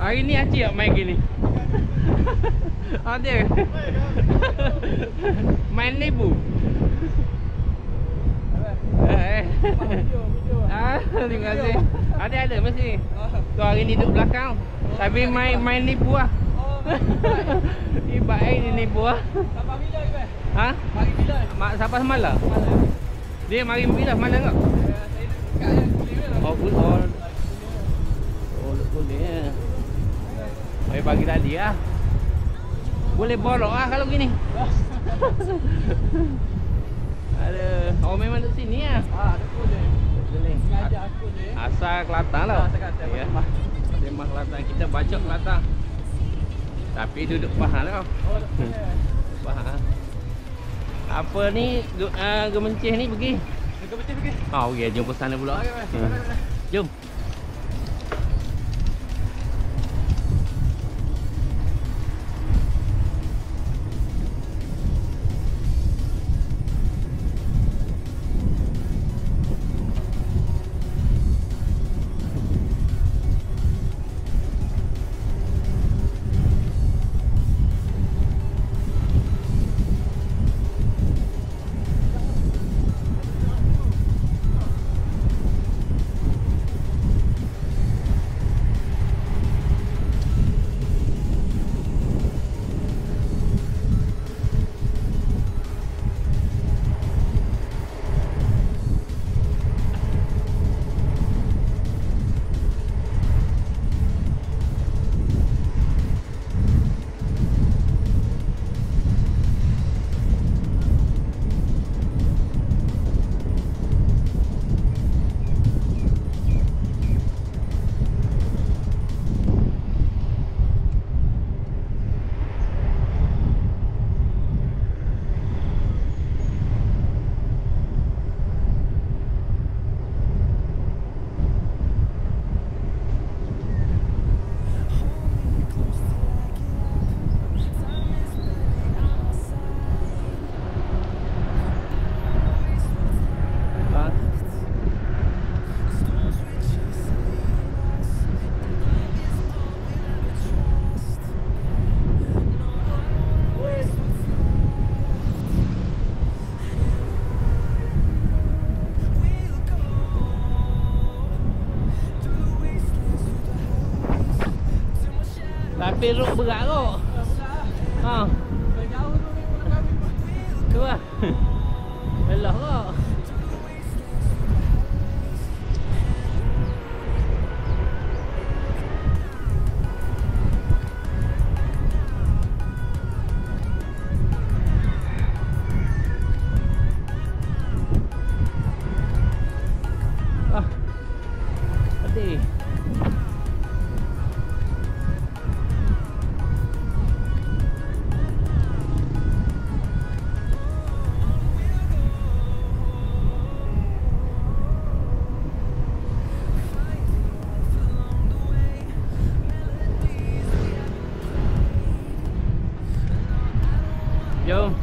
Hari ni Acik tak main gini. Ada. Main lebu. Terima kasih. Ada mesti. Tu hari ni duduk belakang. Tapi main nipu lah. Ibat ni nipu lah. Sampai bila Iban? Ha? Mari bila? Sampai semalam. Dia mari bila semalam tak? Saya dekat je kulit dia. Oh, boleh. Saya bagi tadi lah. Boleh borok lah kalau gini. Ada. Oh memang duduk sini lah. Ada boleh. Boleh. Sengaja aku je. Asal Kelantan lah. Asal Kelantan. Ya. Memang Kelantan. Kita bacok Kelantan. Tapi duduk Pahang lah. Oh, boleh. Pahang. Apa ni Gemencih ni pergi? Gemencih pergi. Okey, jumpa sana pula. Jom. Tapi ruk berat kot. Ha. Jauh tu memang kami. Tu lah. Belah kot. Ah. Pedih. Jom.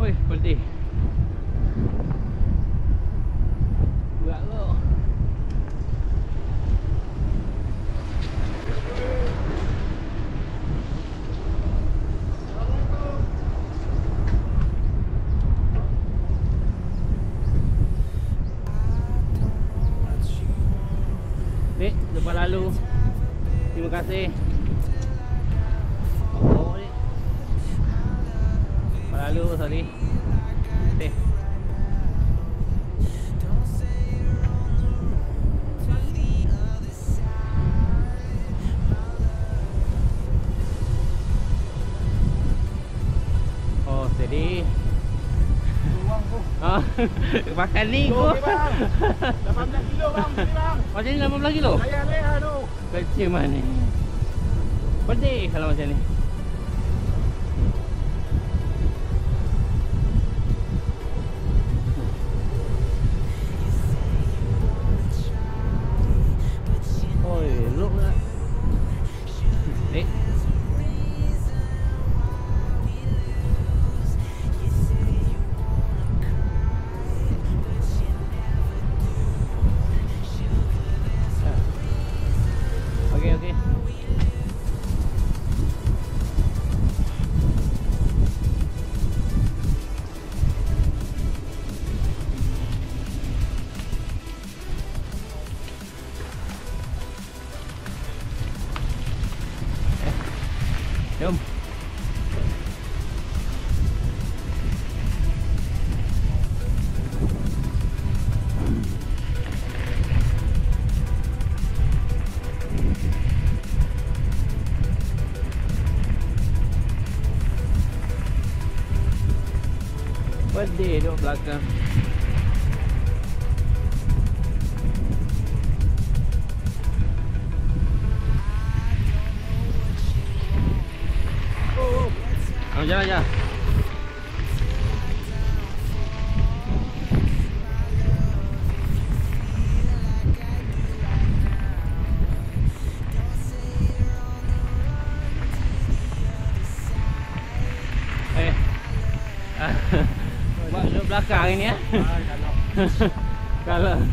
Oi, pedih. Berat tu. Dek, lepas lalu. Terima kasih. Oh, dek. Lepas lalu, sorry. Dek. Oh, steady. Ah, makan ni Kilo, ko. bang. 18 kilo bang, sini bang. Macam ni 18 kilo? Leha tu. Kecil mana? Pedih kalau macam ni. Oi, look lah. Eh. Okey, okey. Jom. Pedih duduk belakang. Jalan aja. Buat duduk belakang ini ya. Kalau.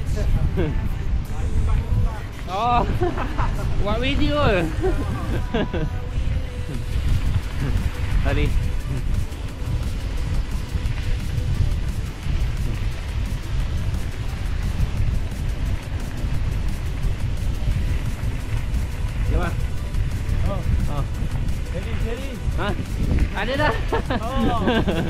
Oh, buat video. Tadi. Coba. Oh, Oh. seri. Hah? Ada dah. Oh.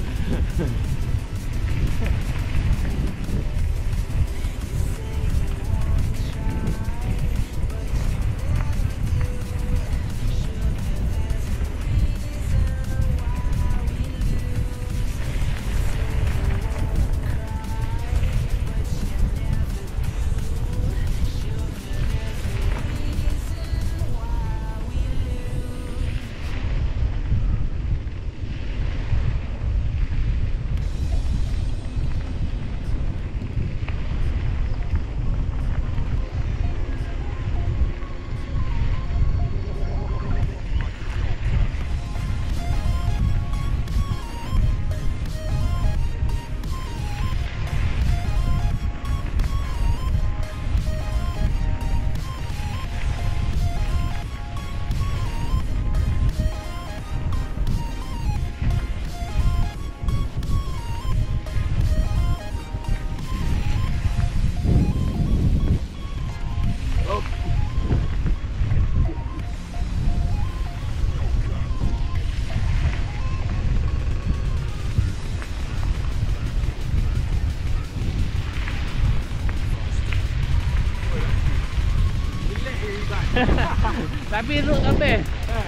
Tapi root habis.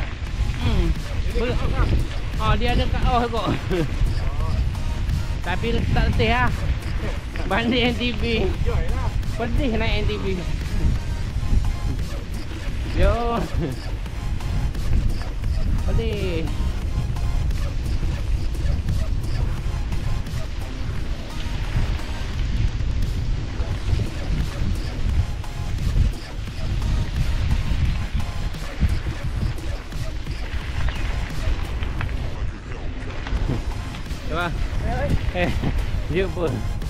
Oh, dia ada kat bawah kot. Tapi tak letih lah. Banding NTB. Pedih naik NTB. Yo. Pedih. Coba. Jumpa.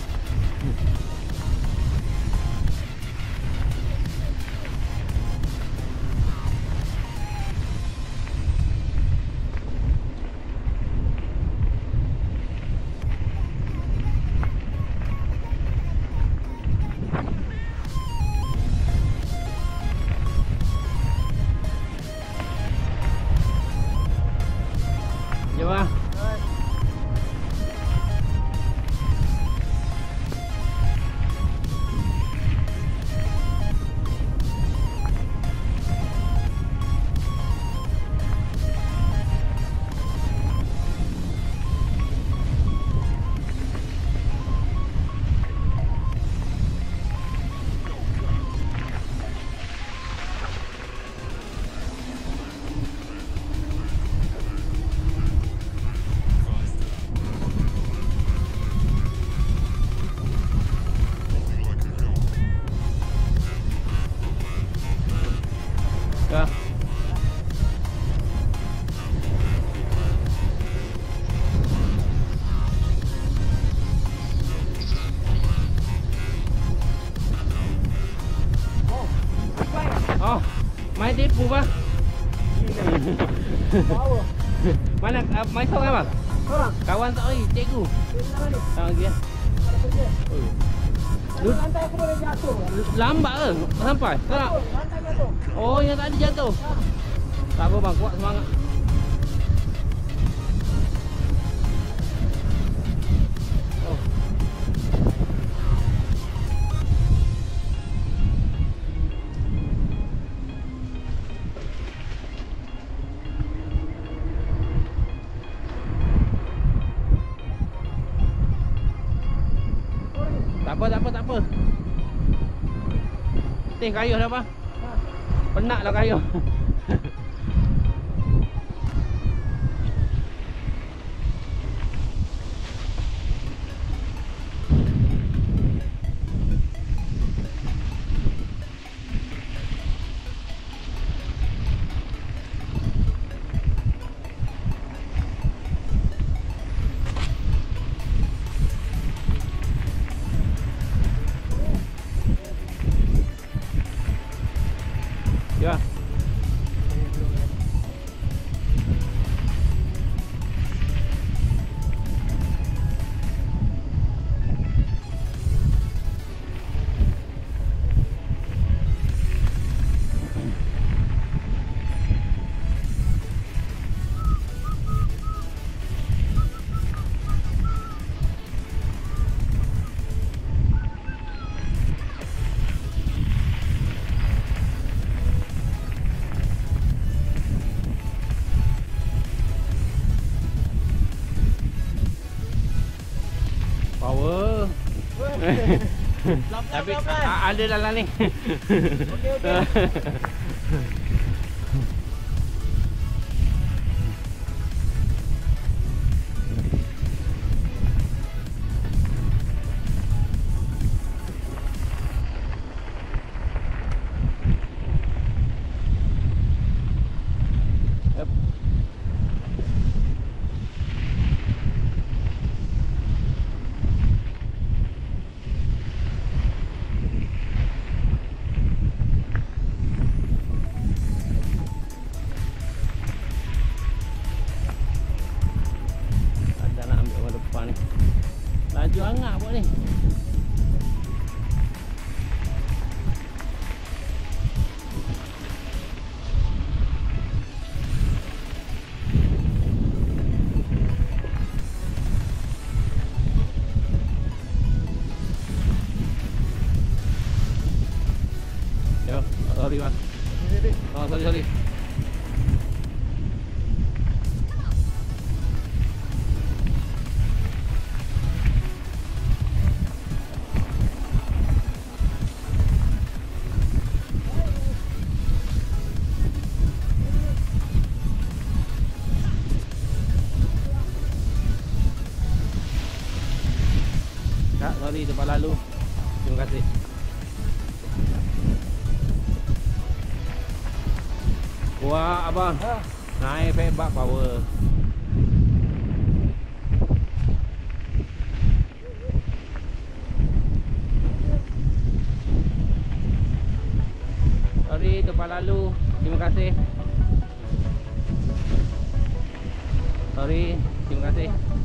Coba. Coba. Oh, main tipu bah. Mana main song apa? Kawan tak lagi, cikgu. Tak lagi ya. Lantai aku boleh jatuh. Lambat ke sampai? Tak. Lantai jatuh. Oh, yang tadi jatuh. Tak apa bang, kuat semangat. Oh. Tak apa. Kayuh dah apa? Penat lah kayuh. Ya. Power. Tapi ada dalam ni. Okey. Laju hangat buat ni. Yo, sorry bang. Oh, sorry. Tak, sorry depan lalu. Terima kasih. Wah, abang. Naik fake back power. lalu. Terima kasih. Sorry, terima kasih.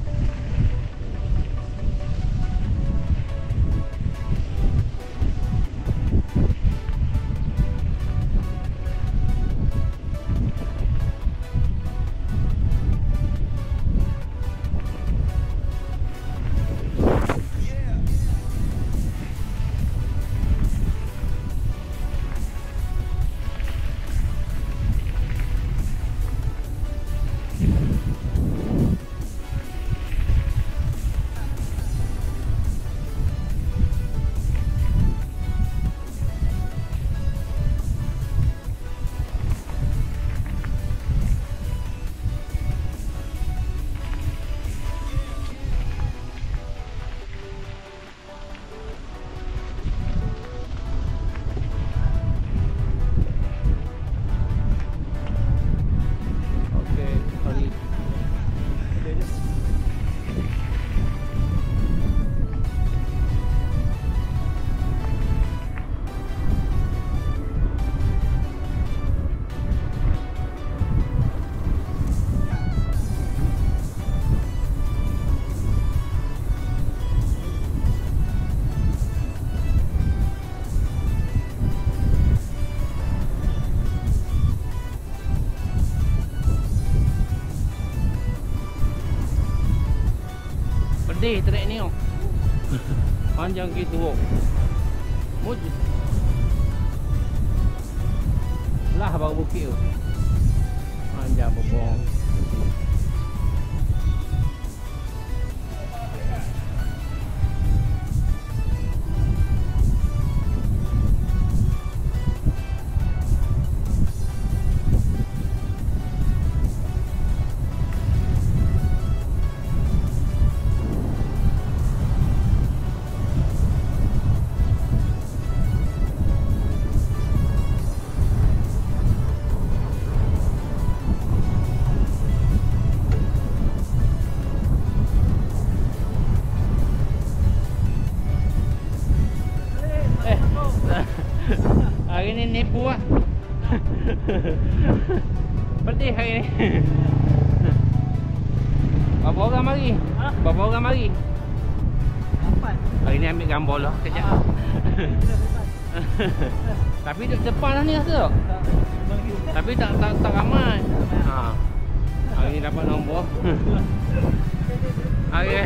Pedih trek ni oh. Panjang gitu oh. Muj. Lah baru bukit tu. Panjang bobong. Hari ni nipu lah. Pedih hari ni. Berapa orang mari? Ha? Berapa orang mari? 8. Hari ni ambil gambar lah kejap. Tapi duduk depan lah ni rasa tak? Tapi tak ramai. Ha. Hari ni dapat nombor. Okey.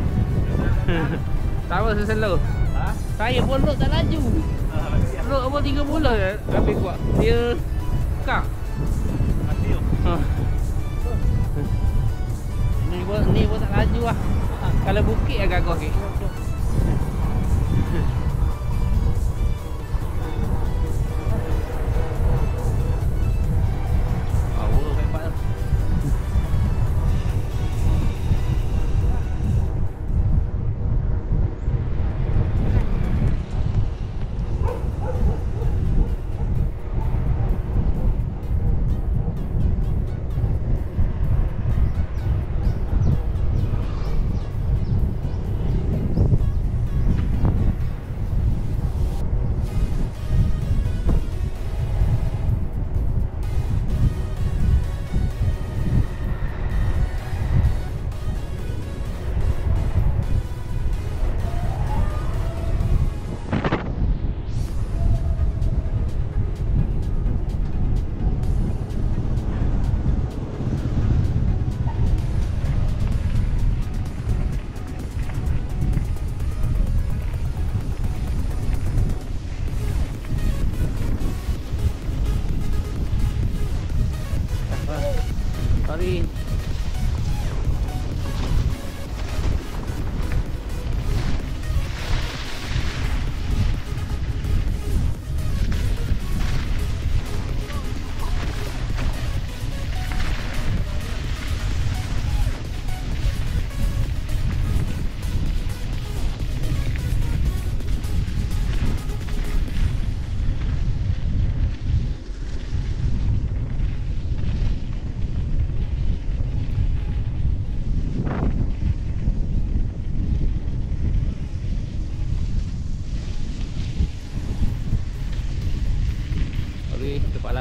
Tahu seselo. Ha? Saya pun load tak laju. Load apa 3 bulan habis kuat. Dia kak. Mati tu. Ha. Ni pun tak laju lah. Kalau bukit agak gagah sikit. Power hebat tu.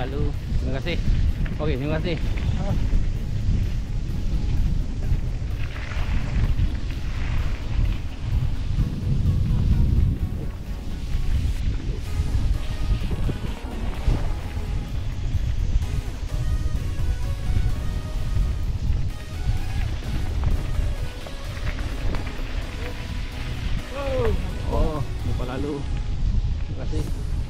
lalu. Terima kasih. Okey, terima kasih. Oh, lupa lalu. Terima kasih.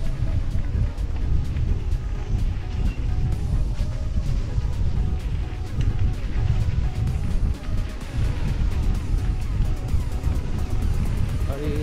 Sorry.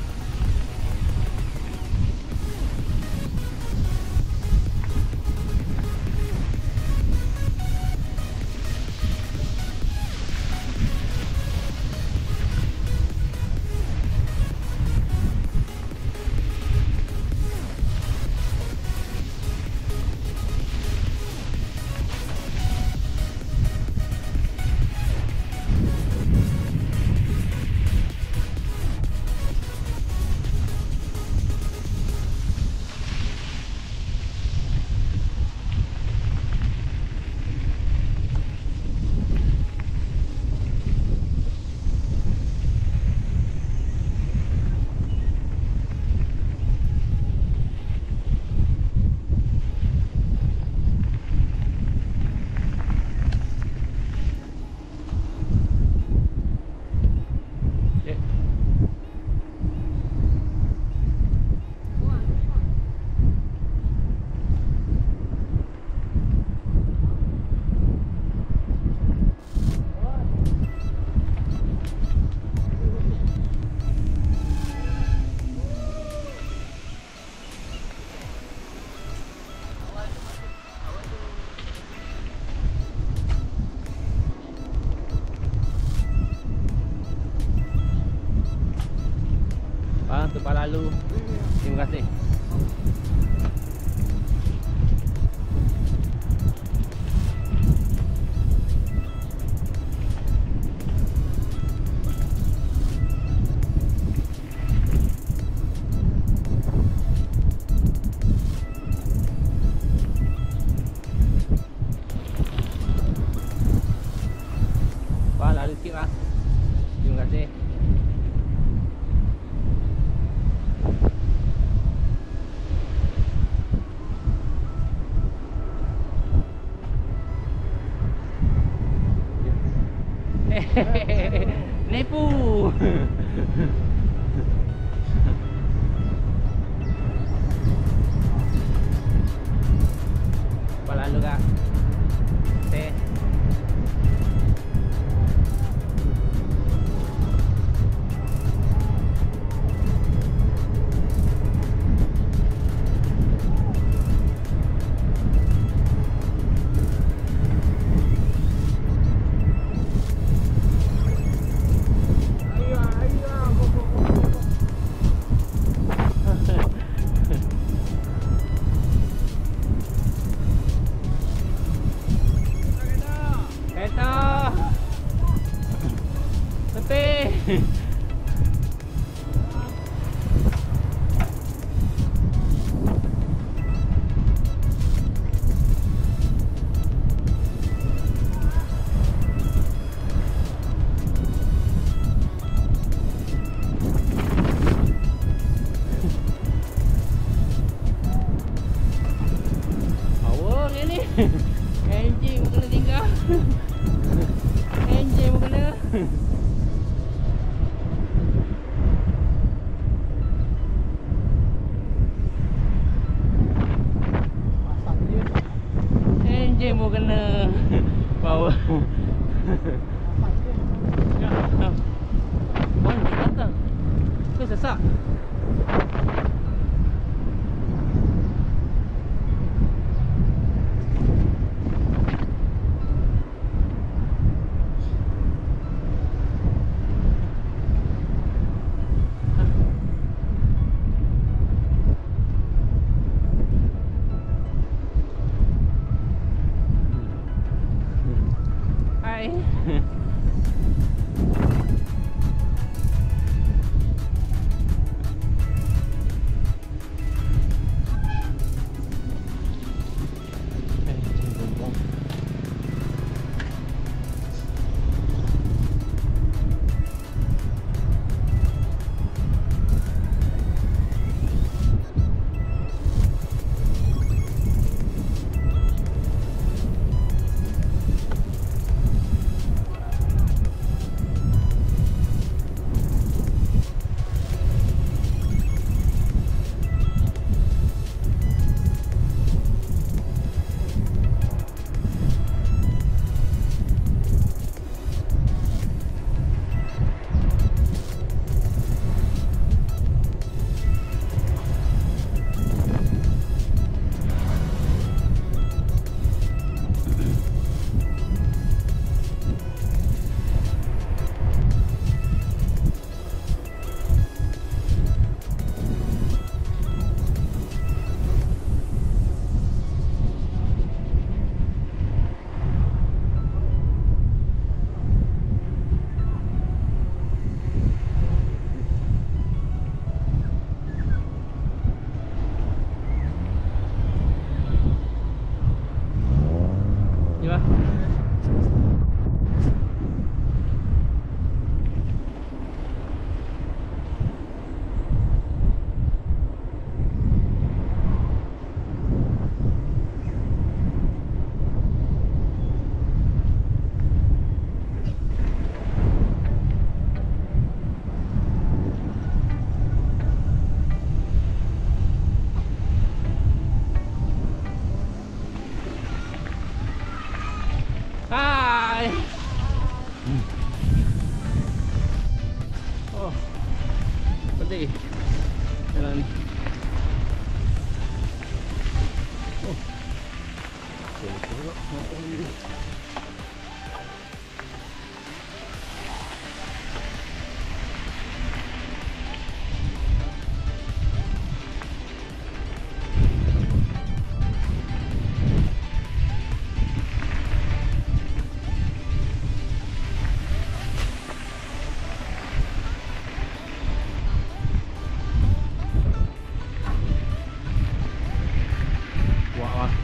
Tempat lalu. Terima kasih. Pak, lalu sikit lah. Terima kasih. Nipu. Apa lalu kak? Teh. Enjin pun kena tinggal. Enjin pun kena. Enjin pun kena. Power. Wah, ni datang. Kau sesak. cantik jalan ni. Oh. Wah.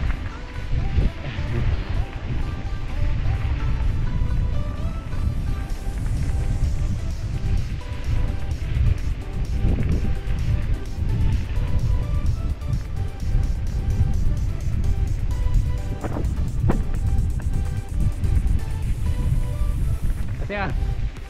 Terima kasih.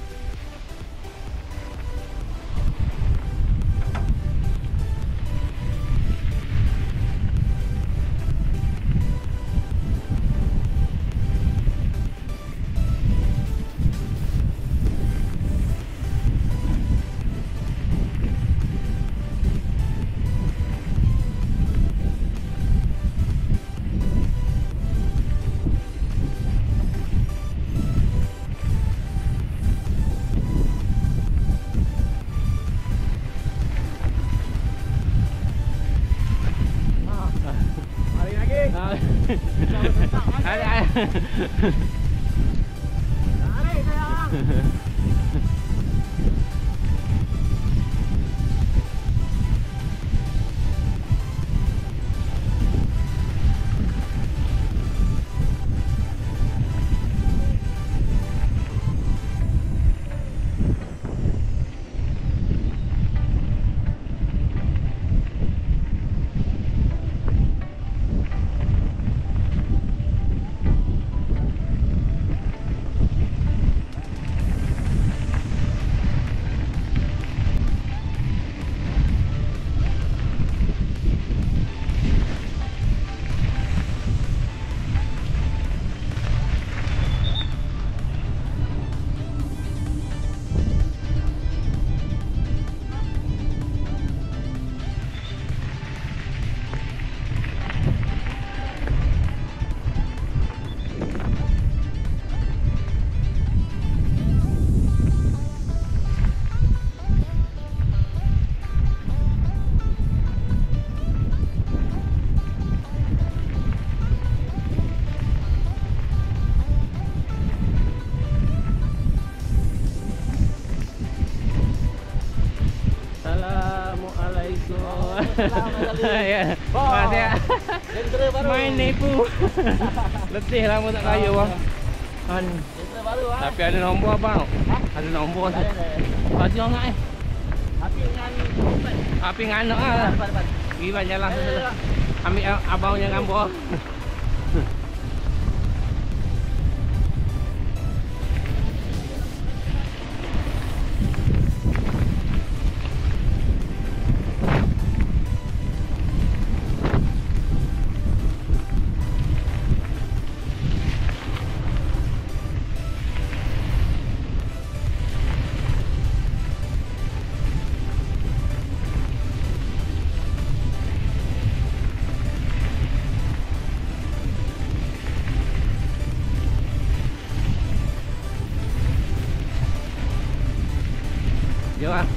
Tarik sayang. Ya. Makasih ya. Jentera baru. Main nipu. Letih lama tak kayu bang. Kan. Jentera baru ah. Tapi ada nombor bang. Ada nombor tu. Baju angkat eh. Api dengan open. Api nganak ah. Depan. Pergi bang jalan tu. Ambil abangnya gambar. Jom ah.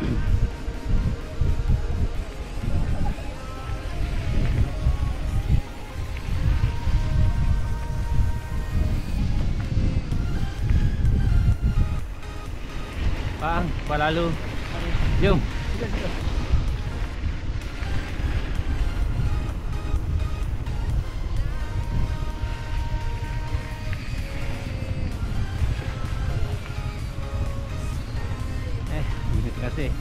Bang, apa lalu? Jom. Terima kasih.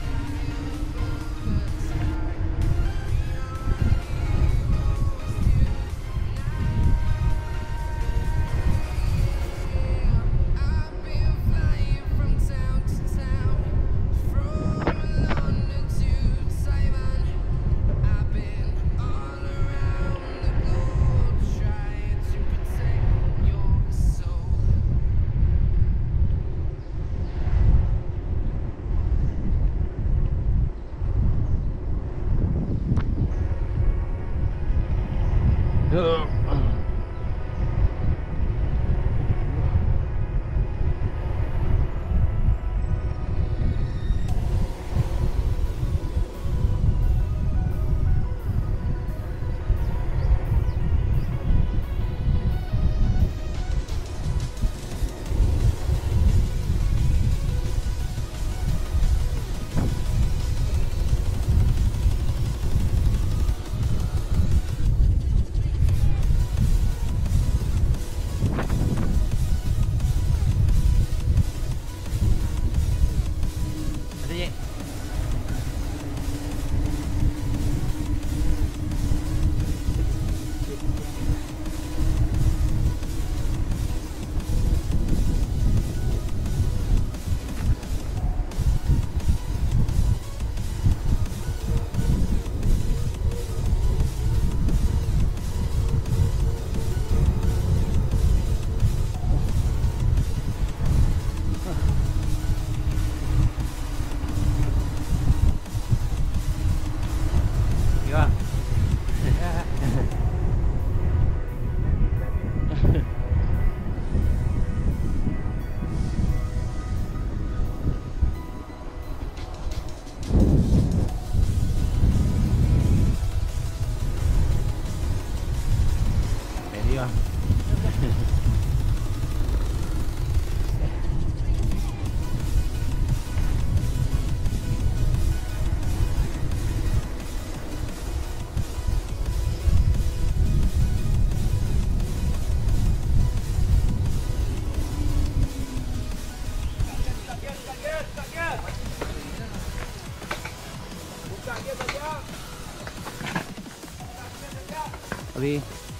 Abi.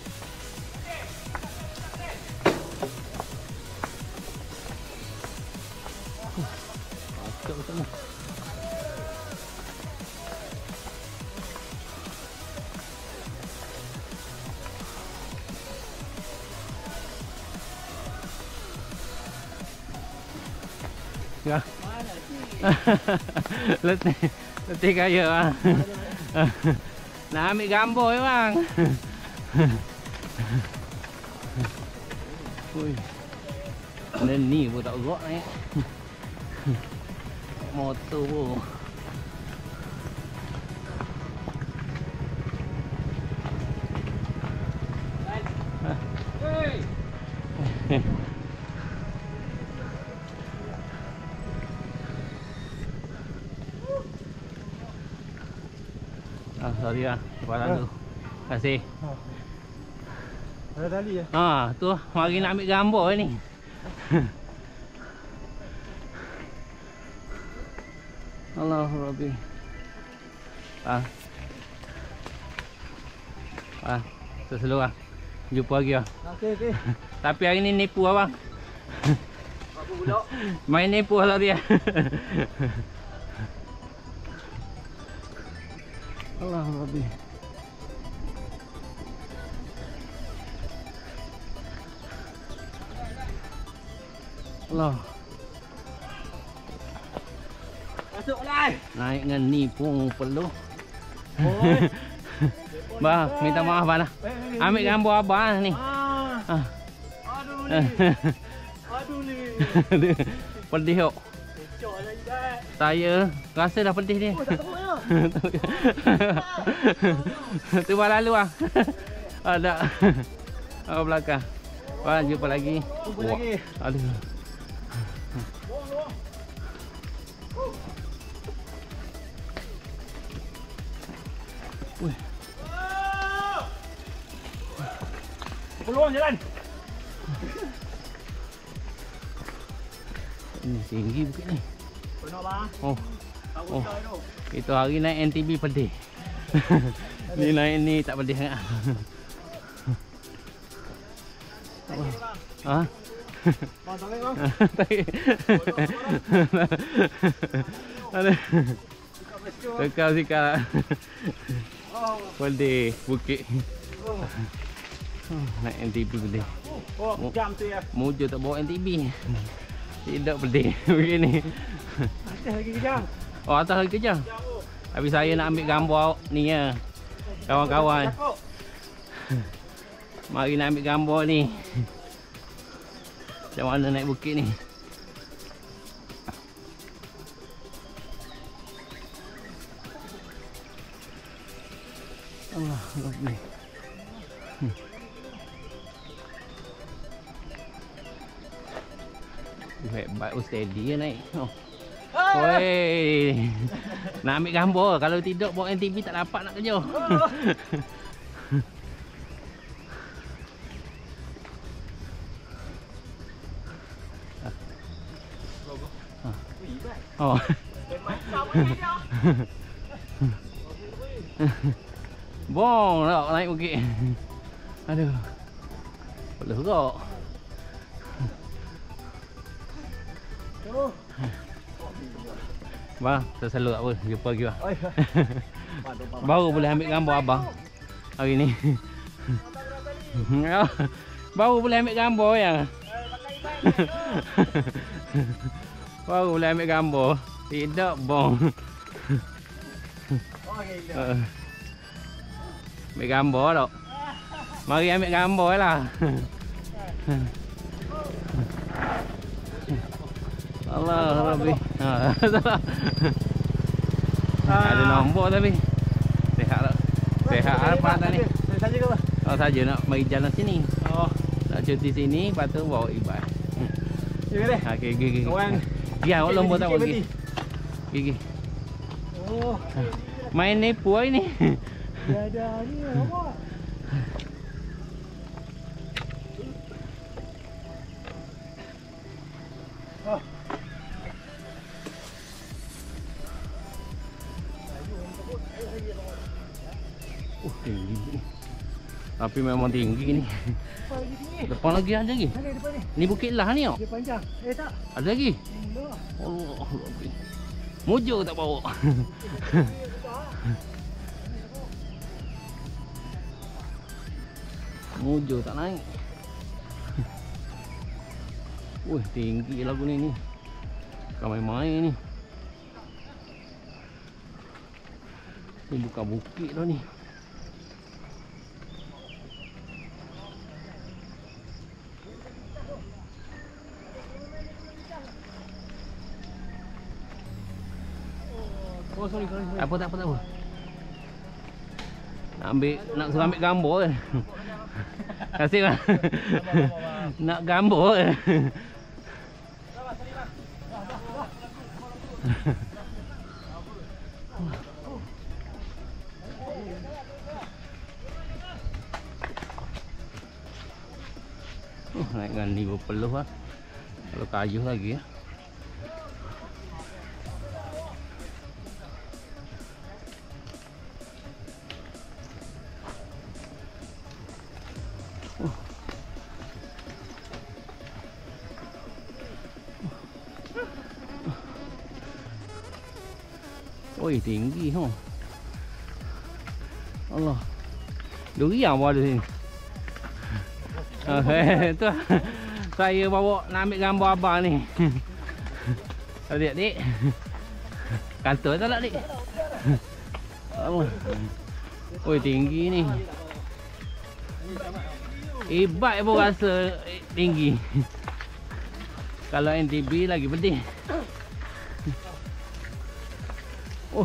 Betul betul. Ya. Letih kaya bang. Nak ambil gambar ya bang. Ui. Dan ni pun tak gerak ni. Motor pun. Ah, sorry lah. Barang tu. Terima kasih. Ada tali ya? Ah, tu mari nak ambil gambar ni. Allahu Rabbi. Ah. Ah, selalu ah. Jumpa lagi ah. Okey okey. Tapi hari ni nipu abang. Apa pula? Main nipu lah dia. Allahu Rabbi. Allah. Masuk lai. Naik dengan ni pun perlu. Oi. Bang, minta maaf bang lah. Ambil gambar abang ni. Ah. Aduh ni. Aduh ni. Pedih kok. Kecok lagi dah. Saya rasa dah pedih ni. Oh, tak teruk ya. Tu baru lalu ah. Ada. Oh belakang. Wah, jumpa lagi. Jumpa lagi. Aduh. Wih. Peluang jalan. Ini tinggi bukit ni. Benar bang. Oh. Oh. Itu hari naik NTB pedih. Ni naik ni tak pedih sangat. Ha? Bang, tarik bang. Tarik. Ada. Tekal sikal. Pedih bukit. Naik NTB pedih. Oh, jam tu ya. Mujur tak bawa NTB. Tidak pedih begini. Atas lagi kejam. Oh, atas lagi kejam. Tapi saya nak ambil gambar ni ya. Kawan-kawan. Mari nak ambil gambar ni. Macam mana naik bukit ni. Allah, lovely. Hebat, steady je naik. Oh. Woi. Nak ambil gambar. Kalau tidak bawa NTB tak dapat nak kerja. Oh. Bong tak naik bukit. Aduh. Boleh gerak. Bang, tak selalu apa, jumpa lagi bang. Baru boleh ambil gambar abang hari ni. Baru boleh ambil gambar ya. Baru boleh ambil gambar. Tidak bong. Ambil gambar tak? Mari ambil gambar lah. Allah Rabbi. Ada nombor tapi. Sehat tak? Sehat apa tadi? Saya saja ke apa? Oh saja nak mari jalan sini. Oh. Nak cuti sini, lepas tu bawa Ibai. Ya deh. Okey, gigi. Kawan. Ya, awak lomba tak bagi. Gigi. Oh. Main nipu hari ni. Dia ada ni apa? Tinggi ni. Tapi memang tinggi ni. Depan lagi ada lagi. Ada depan ni. Ni bukit lah ni. Dia panjang. Tak. Ada lagi. Dah. Allah. Mujur tak bawa. Mujur tak naik. Wih, tinggi lagu ni ni. Bukan main-main ni. Ni bukan bukit dah ni. Oh, sorry. Apa tak apa. Nak suruh ambil gambar kan. Kasih bang. Nak gambar kan. Naik dengan ni berpeluh lah. Kalau kayu lagi ya. Oi, tinggi ha. Allah. Durian pun ada sini. Tu saya bawa nak ambil gambar abang ni. Adik-adik. Kantor tak nak dik? Allah. Oi, tinggi ni. Hebat pun rasa tinggi. Kalau NTB lagi pedih. Oh.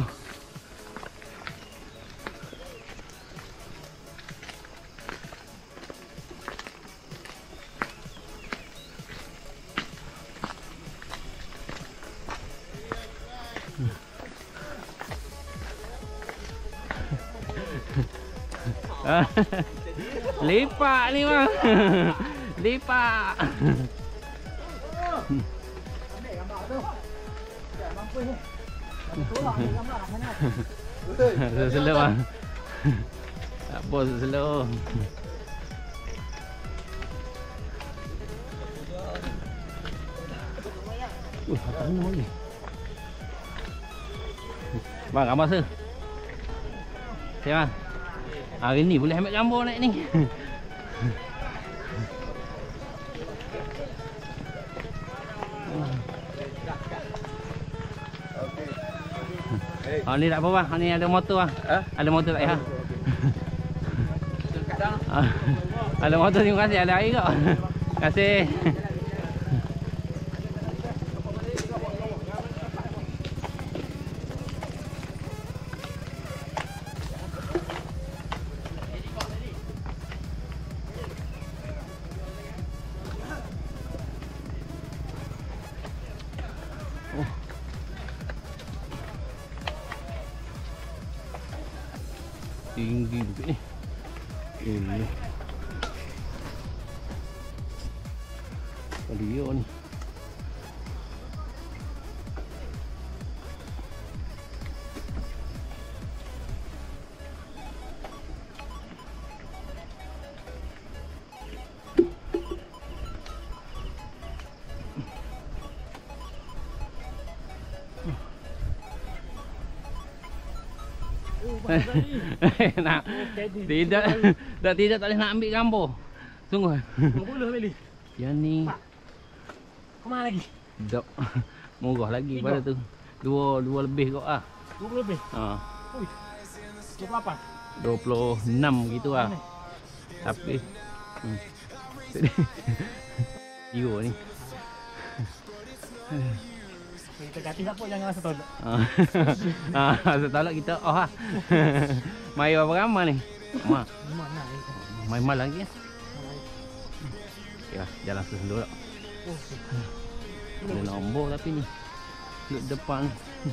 Lipat ni bang. Lipat. Ambil gambar tu. Tak mampu ni. Tolong ambil gambar sana. Slow bang. Tak apa slow. Apa ni? Bang, gambar se. Okey bang. Hari ni boleh ambil gambar naik ni. Oh ni tak apa bang, ni ada motor bang. Ada motor tak ya? Ada motor, terima kasih, ada air kok. Terima kasih. Tinggi bukit ni. Ini. Dia ni. Nak tidak tidak tak boleh nak ambil gambar. Sungguh. Boleh beli. Yang ni Ke mana lagi? dok murah lagi pada tu. Dua lebih kau ah. 20 lebih. Ha. Ui. 28. 26 gitu ah. Tapi Yo ni. Kita ganti siapa jangan rasa tolak. Setolak kita oh ah. Mai berapa ramai ni? Mak. Mai mal lagi ya. Okeylah, jalan dulu tak. Ada nombor tapi ni. Duduk depan.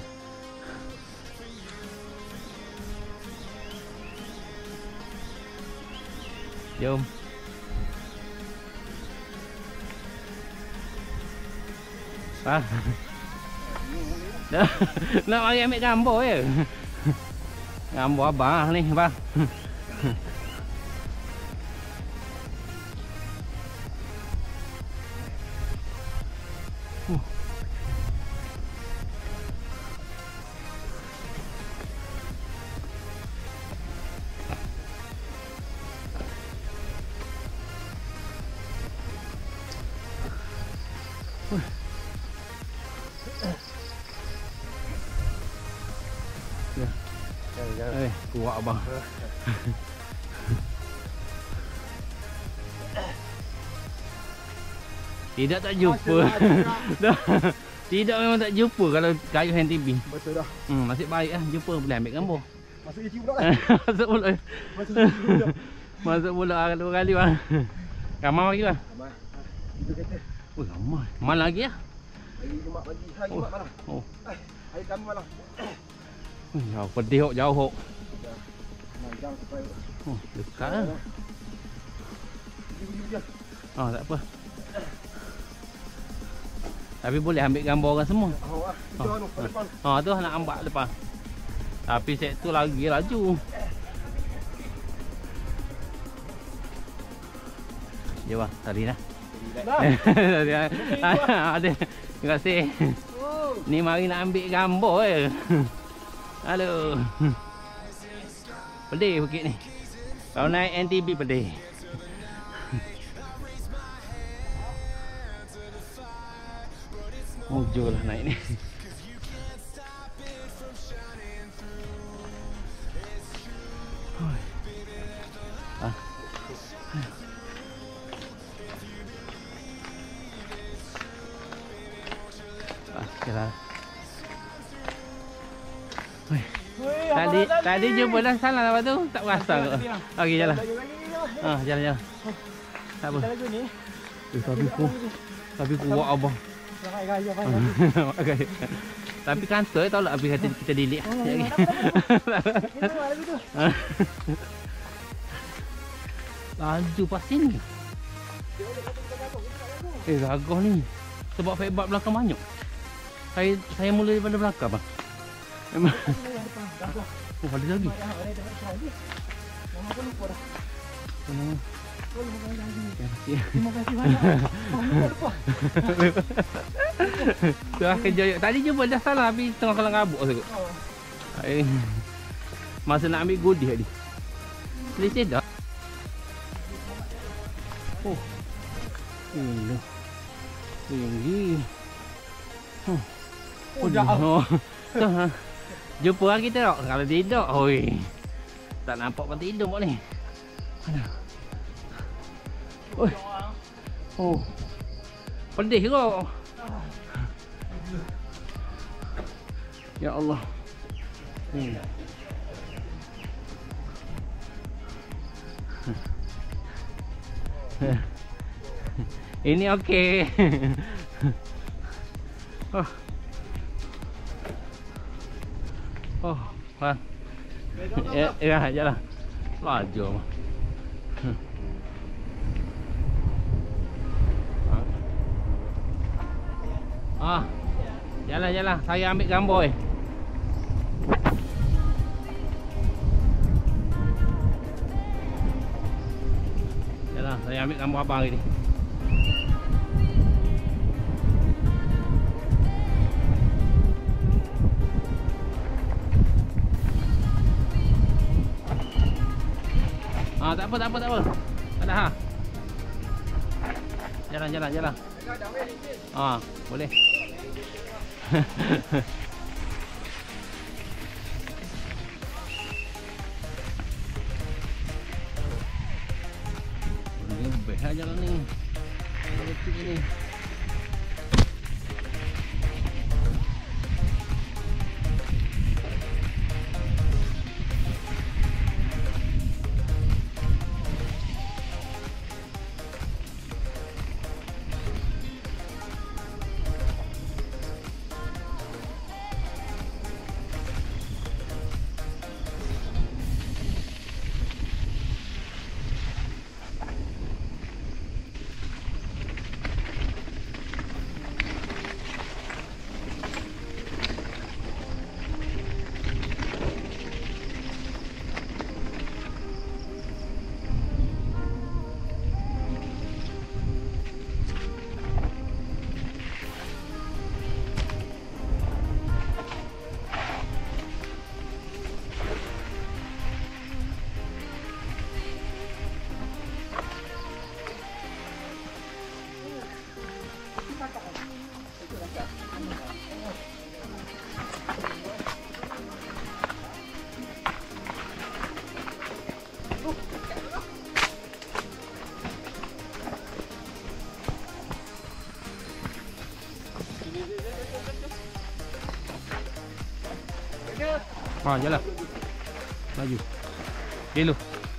Jom. Nak mari ambil gambar je. Gambar abang ni bang. Kuat abang. Tidak tak jumpa. Tidak memang tak jumpa kalau kayu HNTB. Betul dah. Nasib baik lah jumpa boleh ambil gambar. Masuk YouTube pula kan? Masuk pula. Masuk YouTube pula. Masuk pula dua kali bang. Ramai lagi bang. Ramai. Itu kereta. Oh ramai. Mal lagi lah. Hari Jumat pagi, hari Jumat malam. Oh. Hari Khamis malam. Jauh pedih hok, jauh hok. 6 jam sampai. Oh, dekat lah. Oh, tak apa. Tapi boleh ambil gambar orang semua. Tu nak ambil lepas. Tapi set tu lagi laju. Ya bang, tadi dah. Ada. Terima kasih. Ni mari nak ambil gambar je. Halo. Pedih bukit ni. Kalau naik NTB pedih. Mujur lah naik ni. Okay lah. Tadi jumpa dah salah lepas tu. Tak perasan kot. Okey, jalan. Jalan. Tak apa. Tapi kuat abang. Tapi kantor tahu tak habis kata kita dilik. Laju pas sini. Gagah ni. Sebab feedback belakang banyak. Saya mula daripada belakang bang. Memang. Oh, ada lagi. Terima kasih banyak. Dah kerja. Tadi jumpa dah salah habis tengah kelang kabut sekut. Masa nak ambil goodie tadi. Selesai dah. Oh. Ini. Tinggi. Oh. Jumpa lagi kita tak? Kalau tidak, oi. Tak nampak pun tidur mak ni. Mana? Oi. Oh. Pedih kau. Ya Allah. Ini okey. Oh, bang. Ya, jalan. Laju. Jalan. Saya ambil gambar . Jalan, saya ambil gambar abang ni. Tak apa. Tak ada ha. Jalan. Boleh. Ini best jalan ni. Letik ni. Jalan. Maju. Dulu.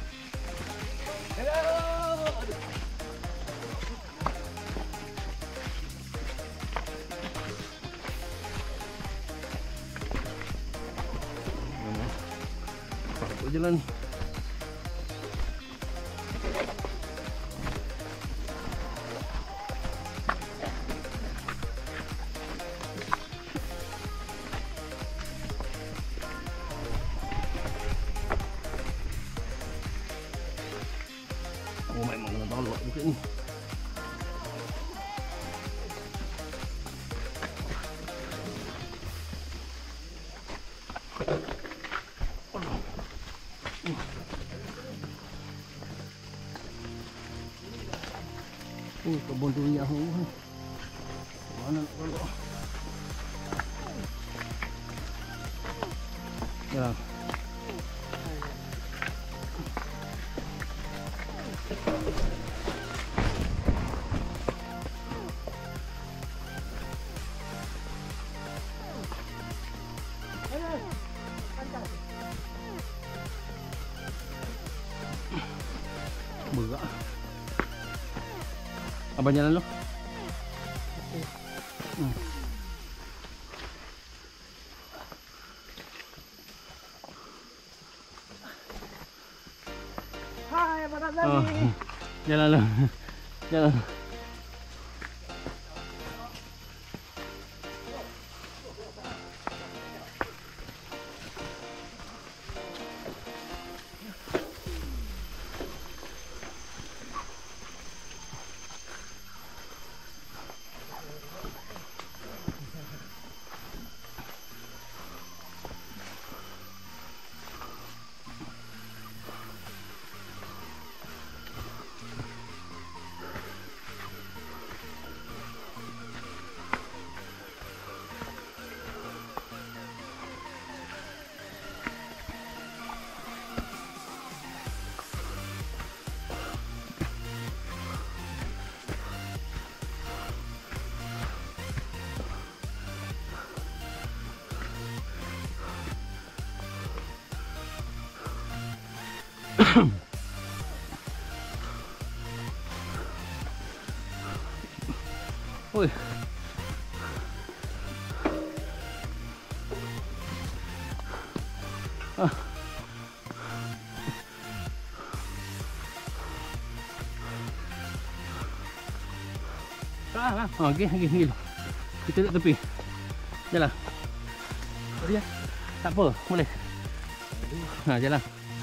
Jalan. Oh, memang kena tolak juga ni. Kebun durian ni. Mana nak tolak? Ya. juga. Abang jalan lu. Hai, Abang Razali. Oh, jalan lu. Jalan. Ui. Lah. Okey. Kita duduk tepi. Jalan. Dia. Tak apa, boleh. Ha, jalan.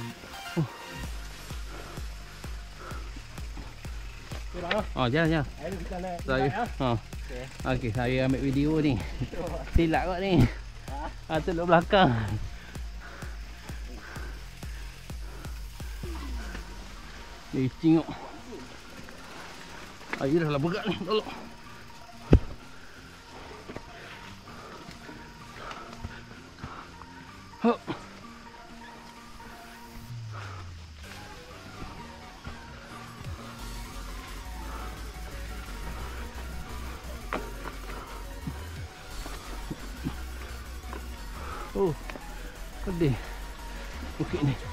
Oh, jalan. Saya. Okey, saya ambil video ni. Silap kot ni. Tu duduk belakang. Ni tengok. Air dah lah berat ni. Tolong. Hop. Oh, pedih bukit ni.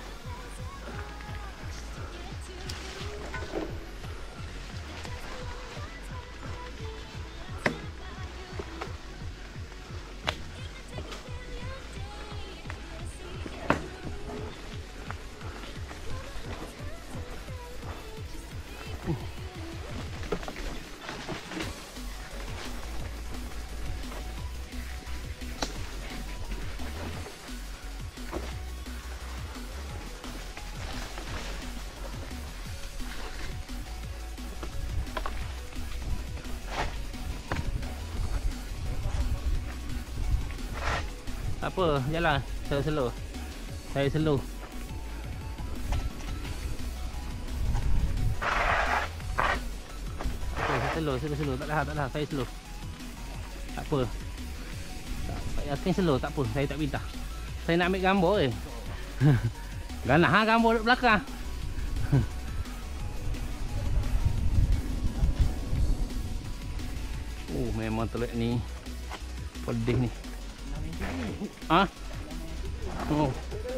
Tak apa, jalan. Saya slow. Okay, slow. Tak dah. Saya slow. Tak apa. Tak yakin slow, tak apa. Saya tak pintar. Saya nak ambil gambar je. Ganah gambar duduk belakang. Oh, memang teluk ni pedih ni. Ah? Oh.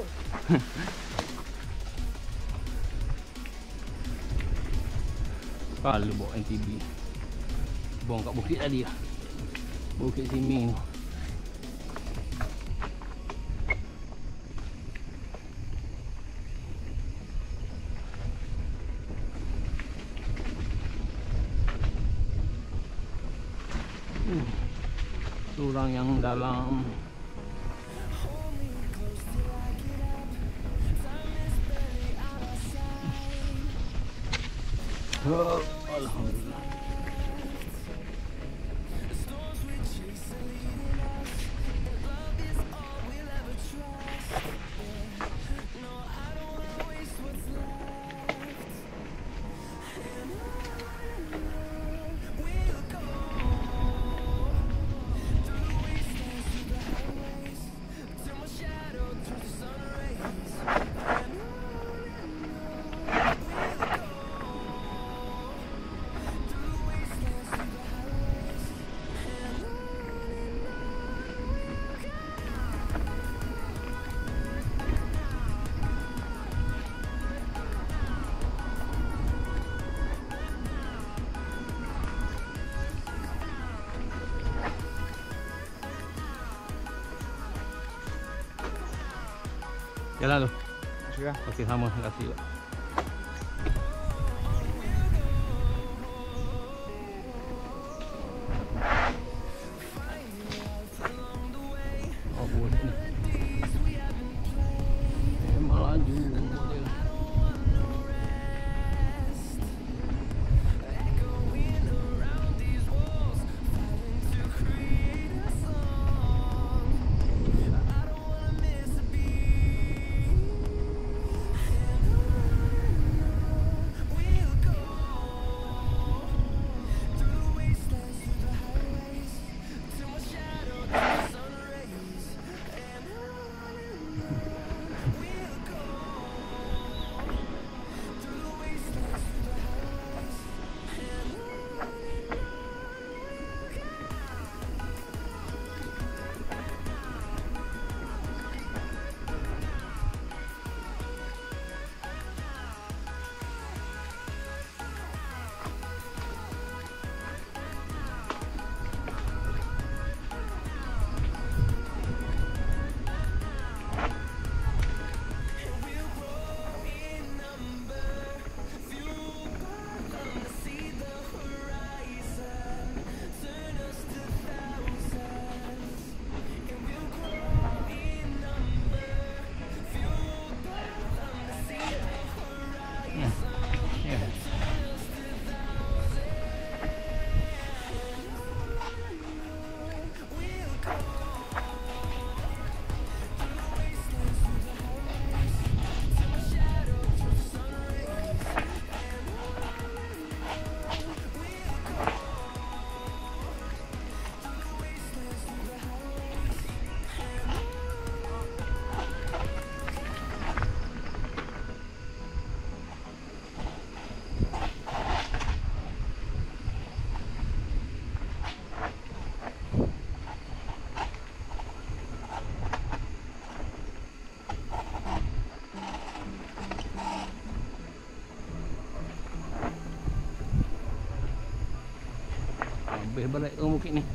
Kalau bawa NTB buang kat bukit tadi lah. Bukit Siming. Jurang yang dalam. Oh, alhamdulillah. Jalan lu. Sudah. Okey, sama. Terima kasih. Oh, boleh ni. Melaju. Habis balik ke bukit ni.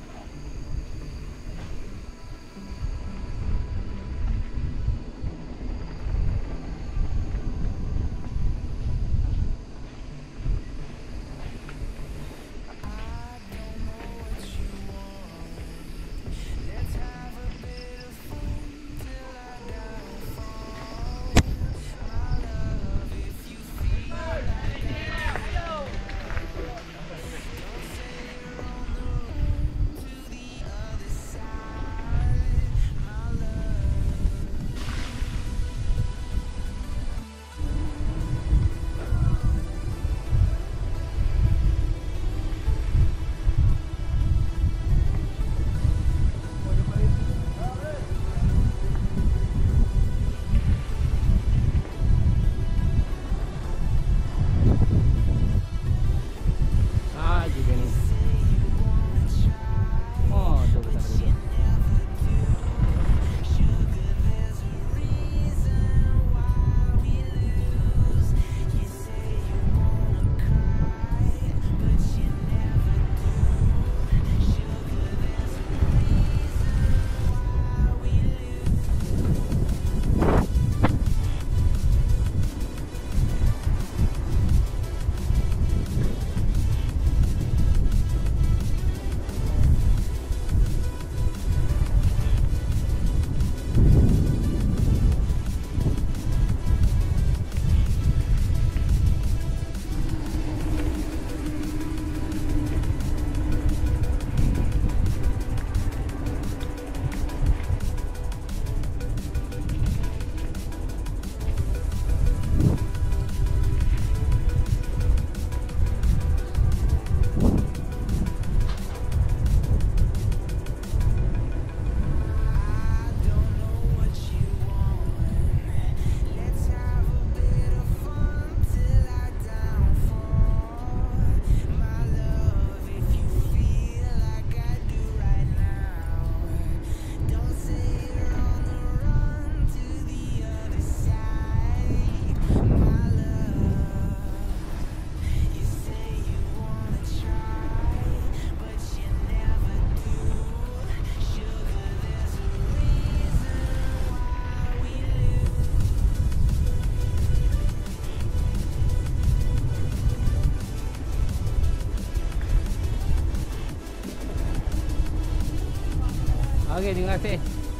Okey, terima kasih.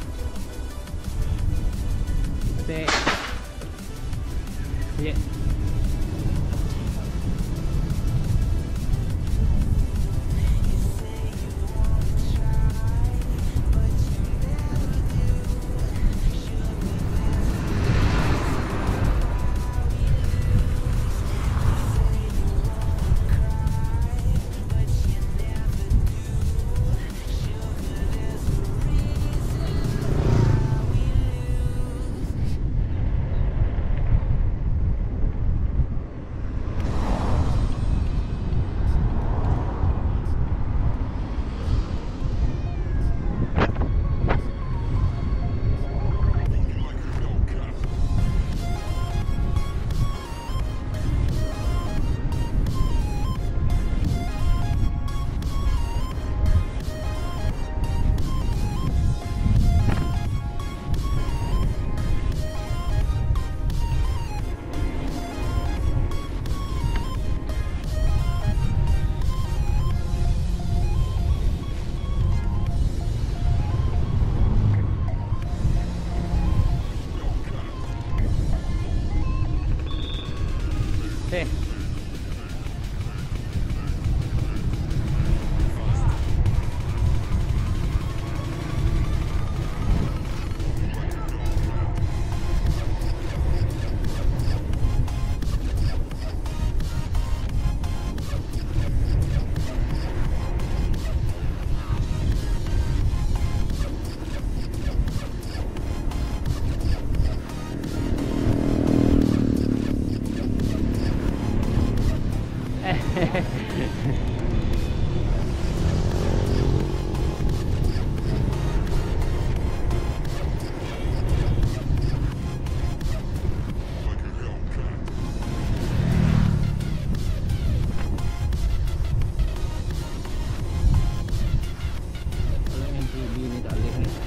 Terima kasih. Ya. Okey. Kalau MTB ni tak boleh ni.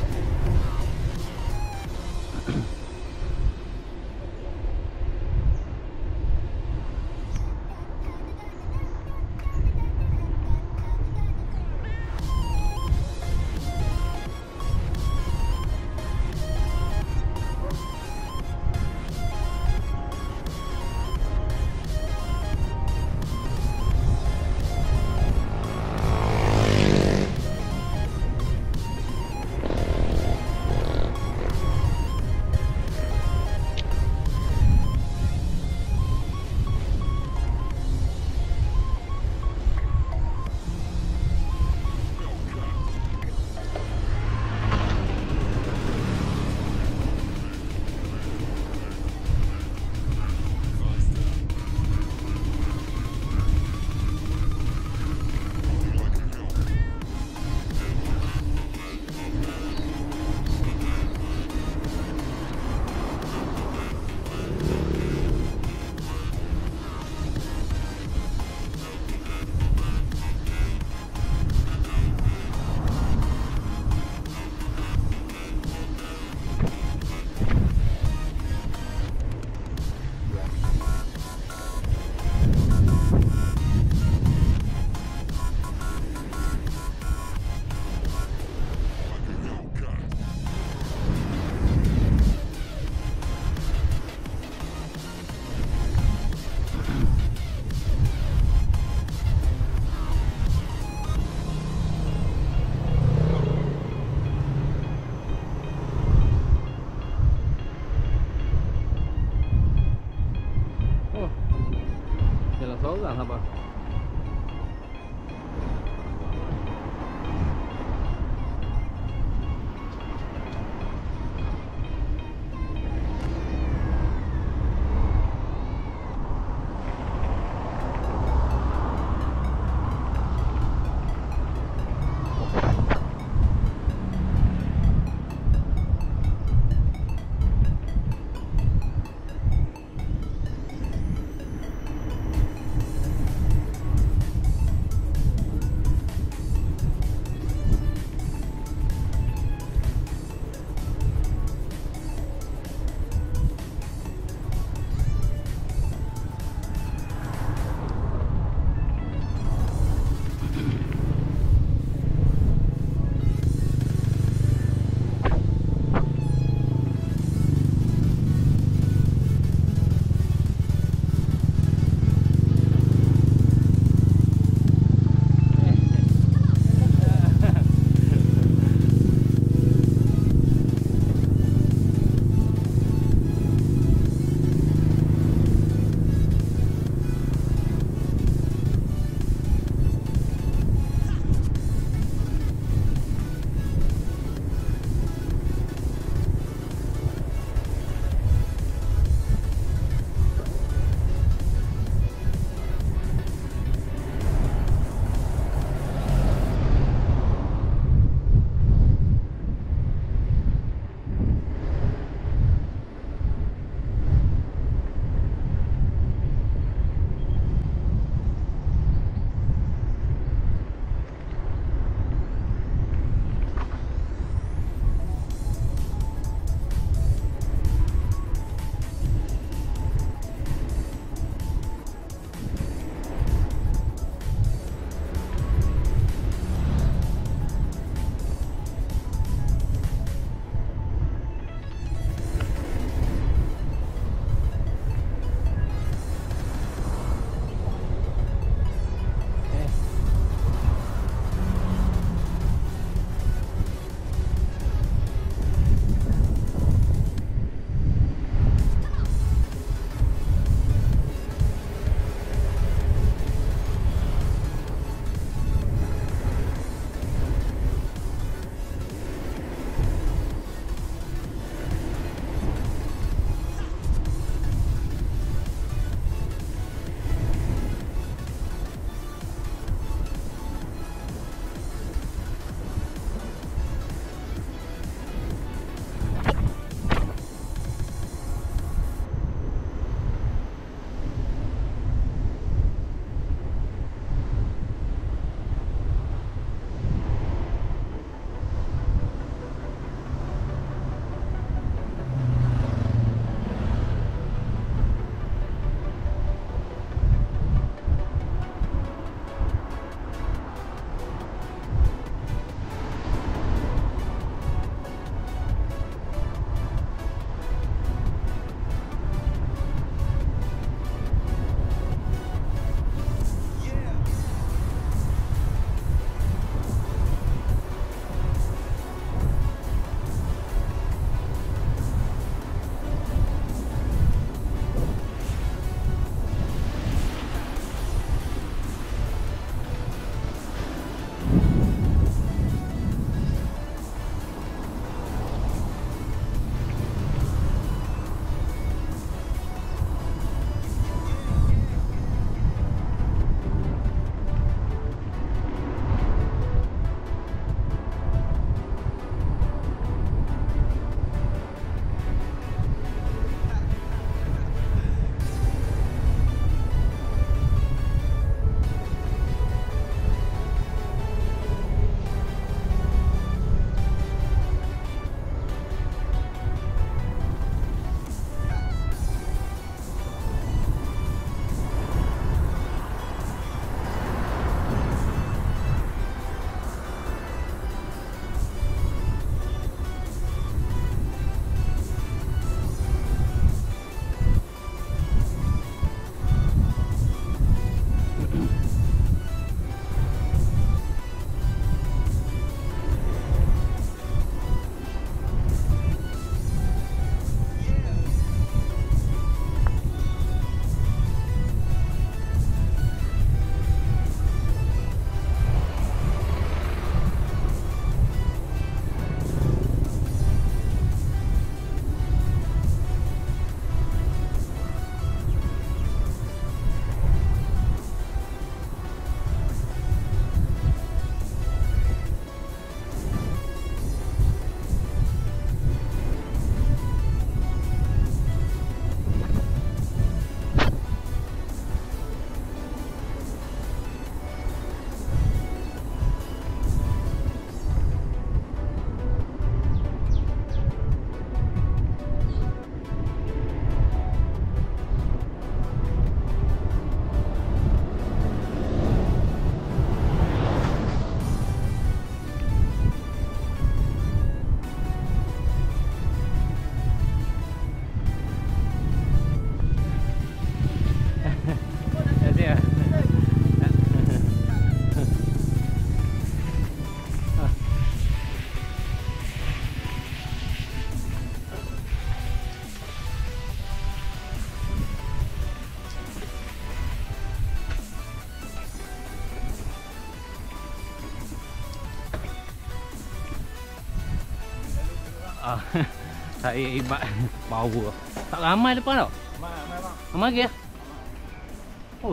Saya ibat power. Tak ramai depan tau. Mai bang. Ramai lagi ya? Oh.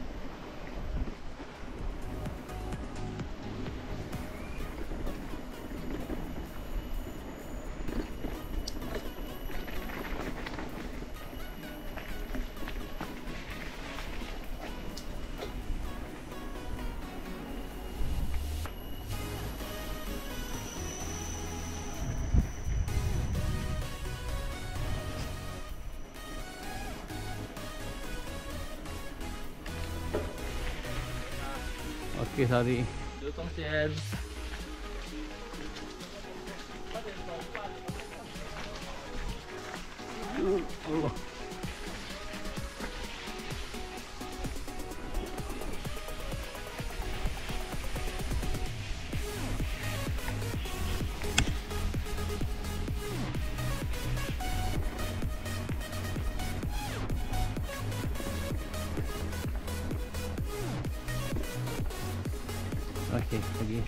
Okey, sorry. 2 kongsian. Oh. Okey, pergi.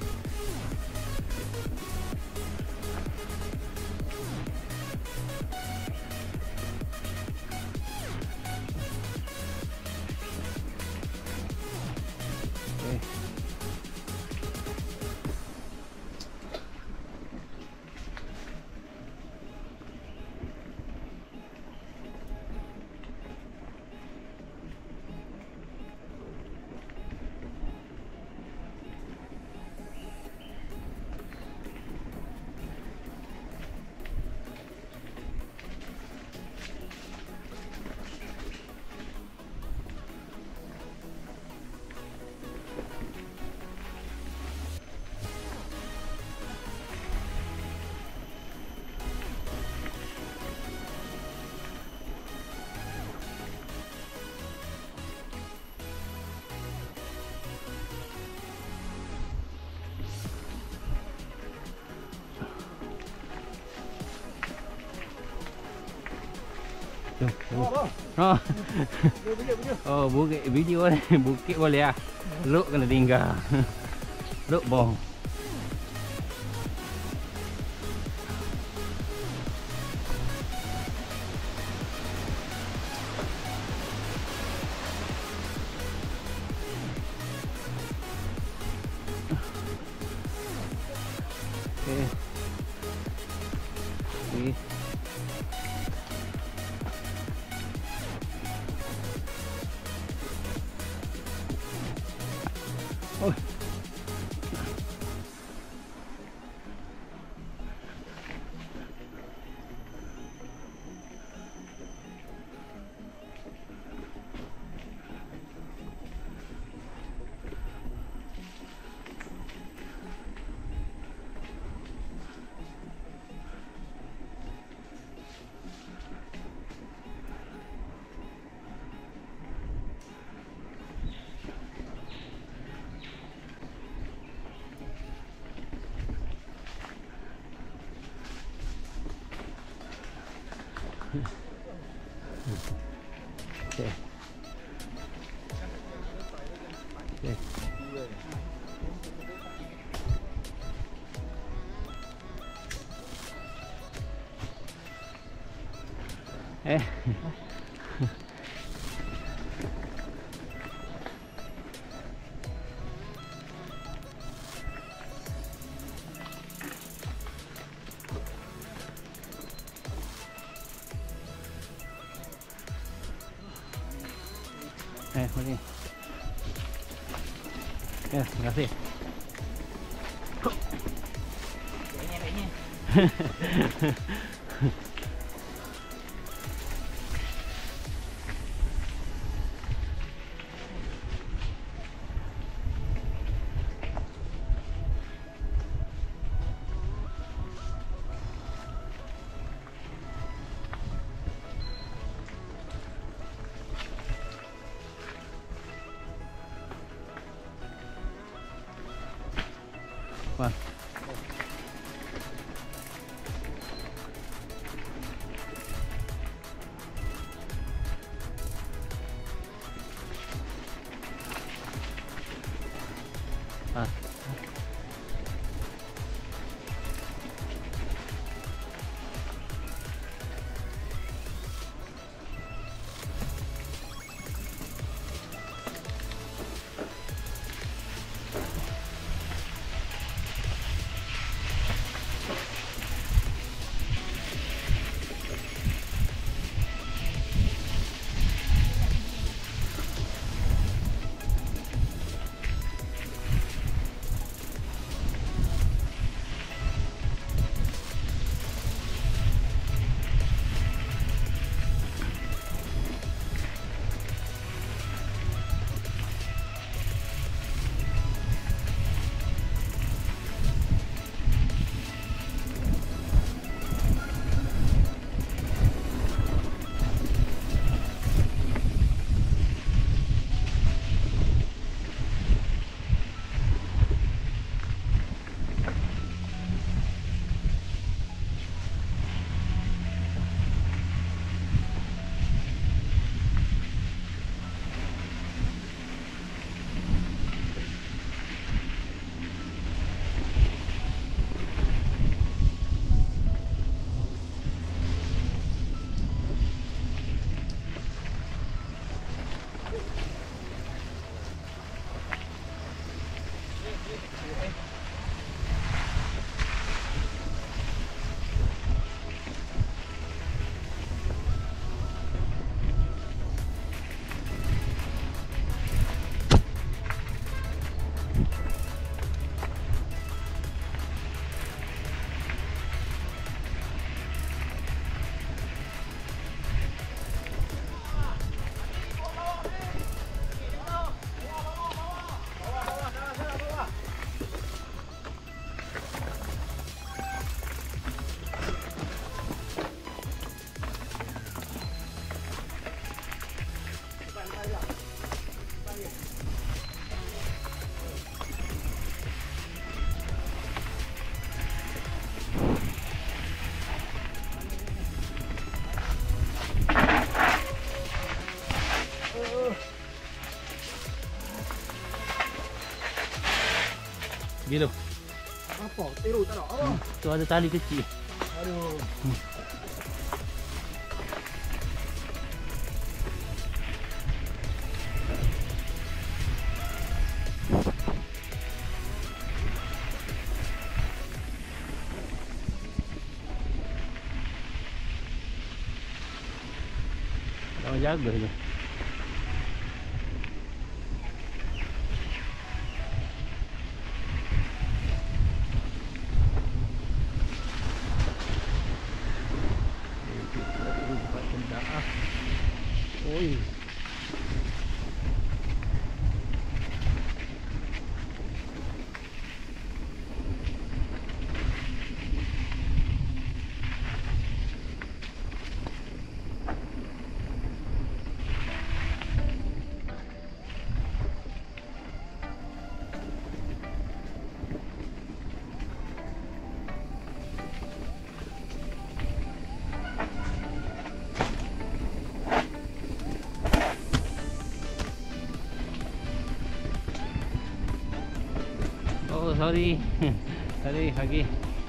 Okey. Oh. Oh, bukit video ni, bukit boleh ah. Luk kena tinggal. Luk bong. Okey. Okey. Oh. Okay. Okay. Mari. Ya, terima kasih. Banyak-banyak. Wah. Ah. Bila? Apa? Tiru tak ada. Oh. Tu ada tali kecil. Aduh. Orang jaga je. Oi. Oh, sorry. Sorry, lagi.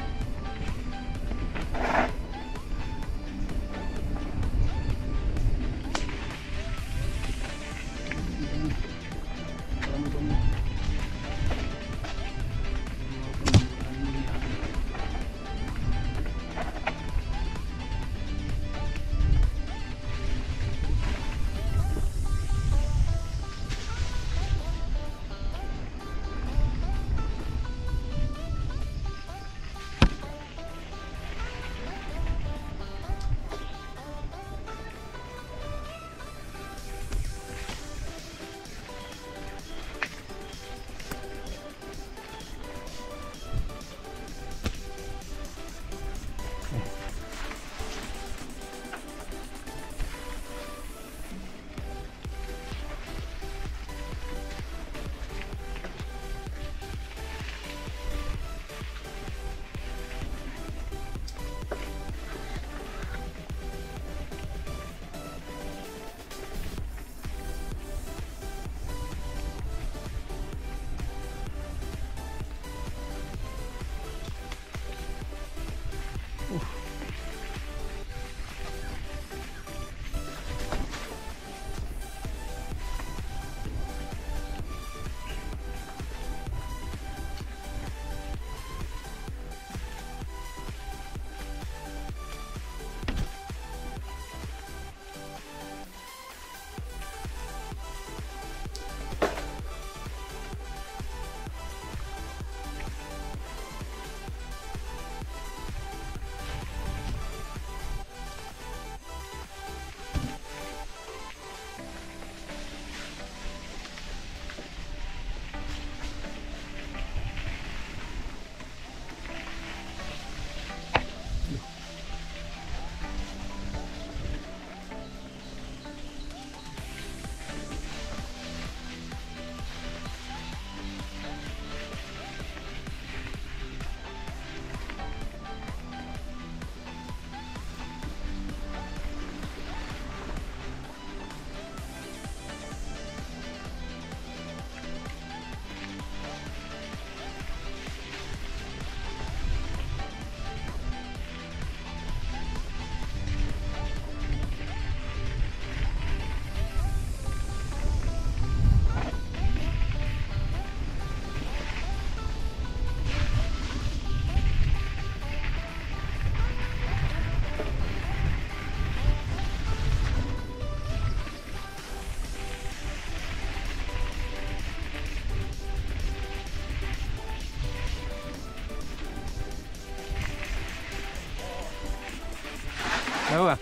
Kenapa?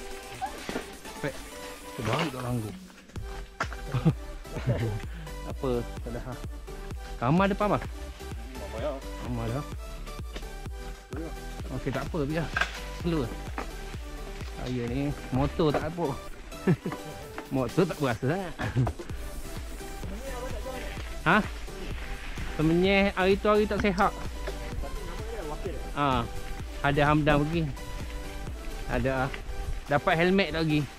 Pek. Sudah tak langgu. Apa? Tak dah. Kamar depan mah. Kamar dah. Okey, tak apa, biar. Slow. Saya ni motor tak apa. Motor tak berasa sangat. Ha? Semenyih hari tu hari tak sihat. Ah. Ada Hamdan pergi. Ada. Dapat helmet tak lagi.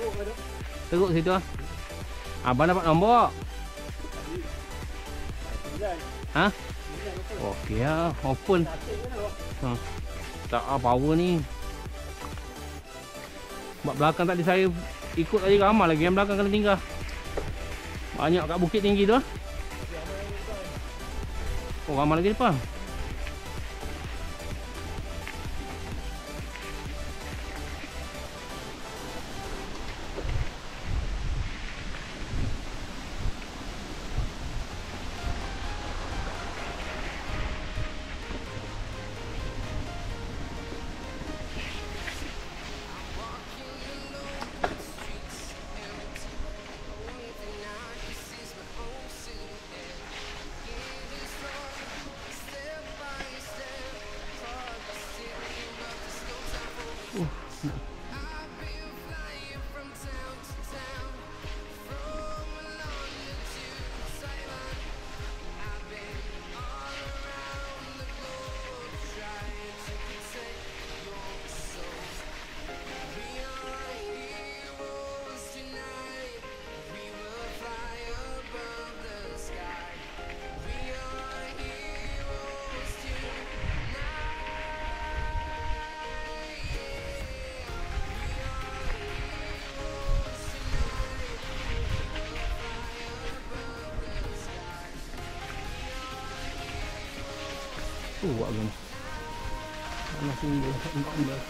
Teruk situ ah. Abang dapat nombor. Ha? Okey lah, open. Tak power ni. Sebab belakang tadi saya ikut tadi ramai lagi yang belakang kena tinggal. Banyak kat bukit tinggi tu. Oh, ramai lagi depan. Buat kan. Panas ni dia.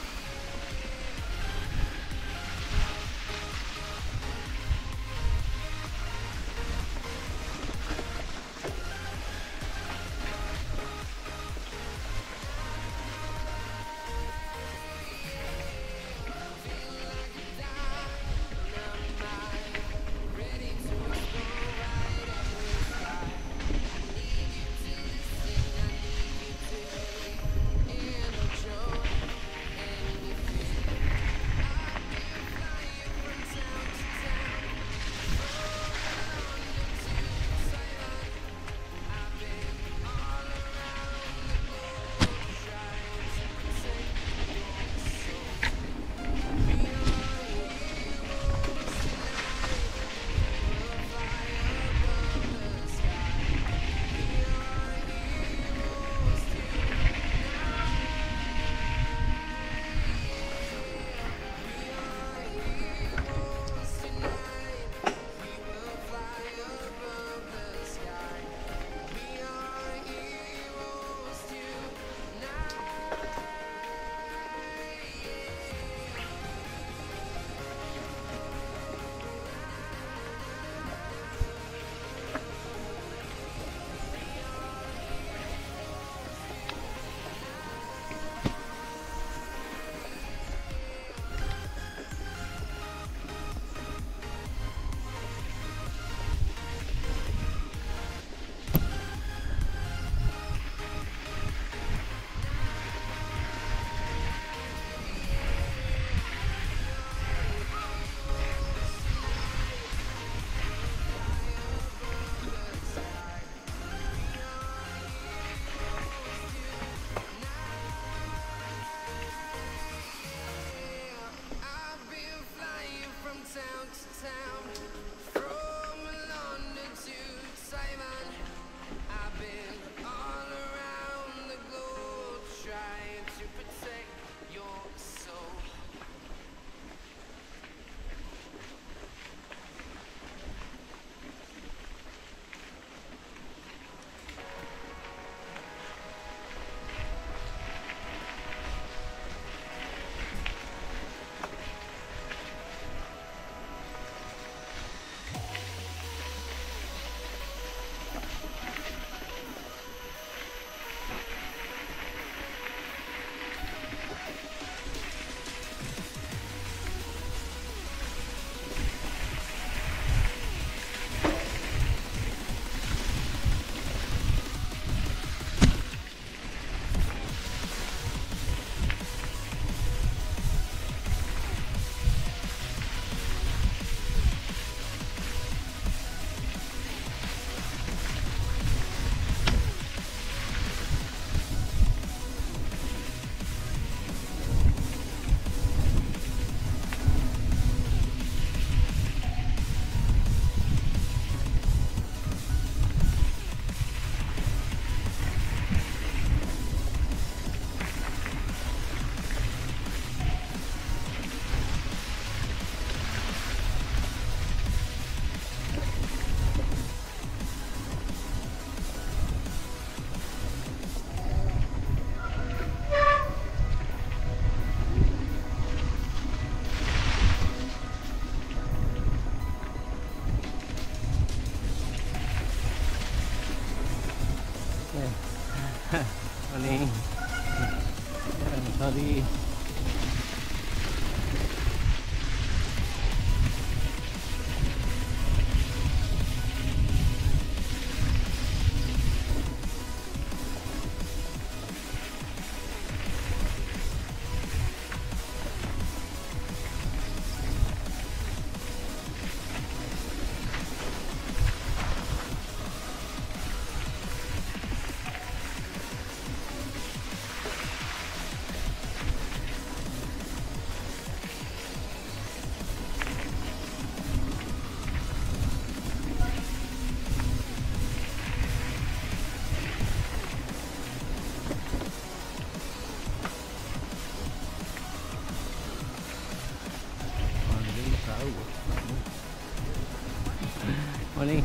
Oh ni.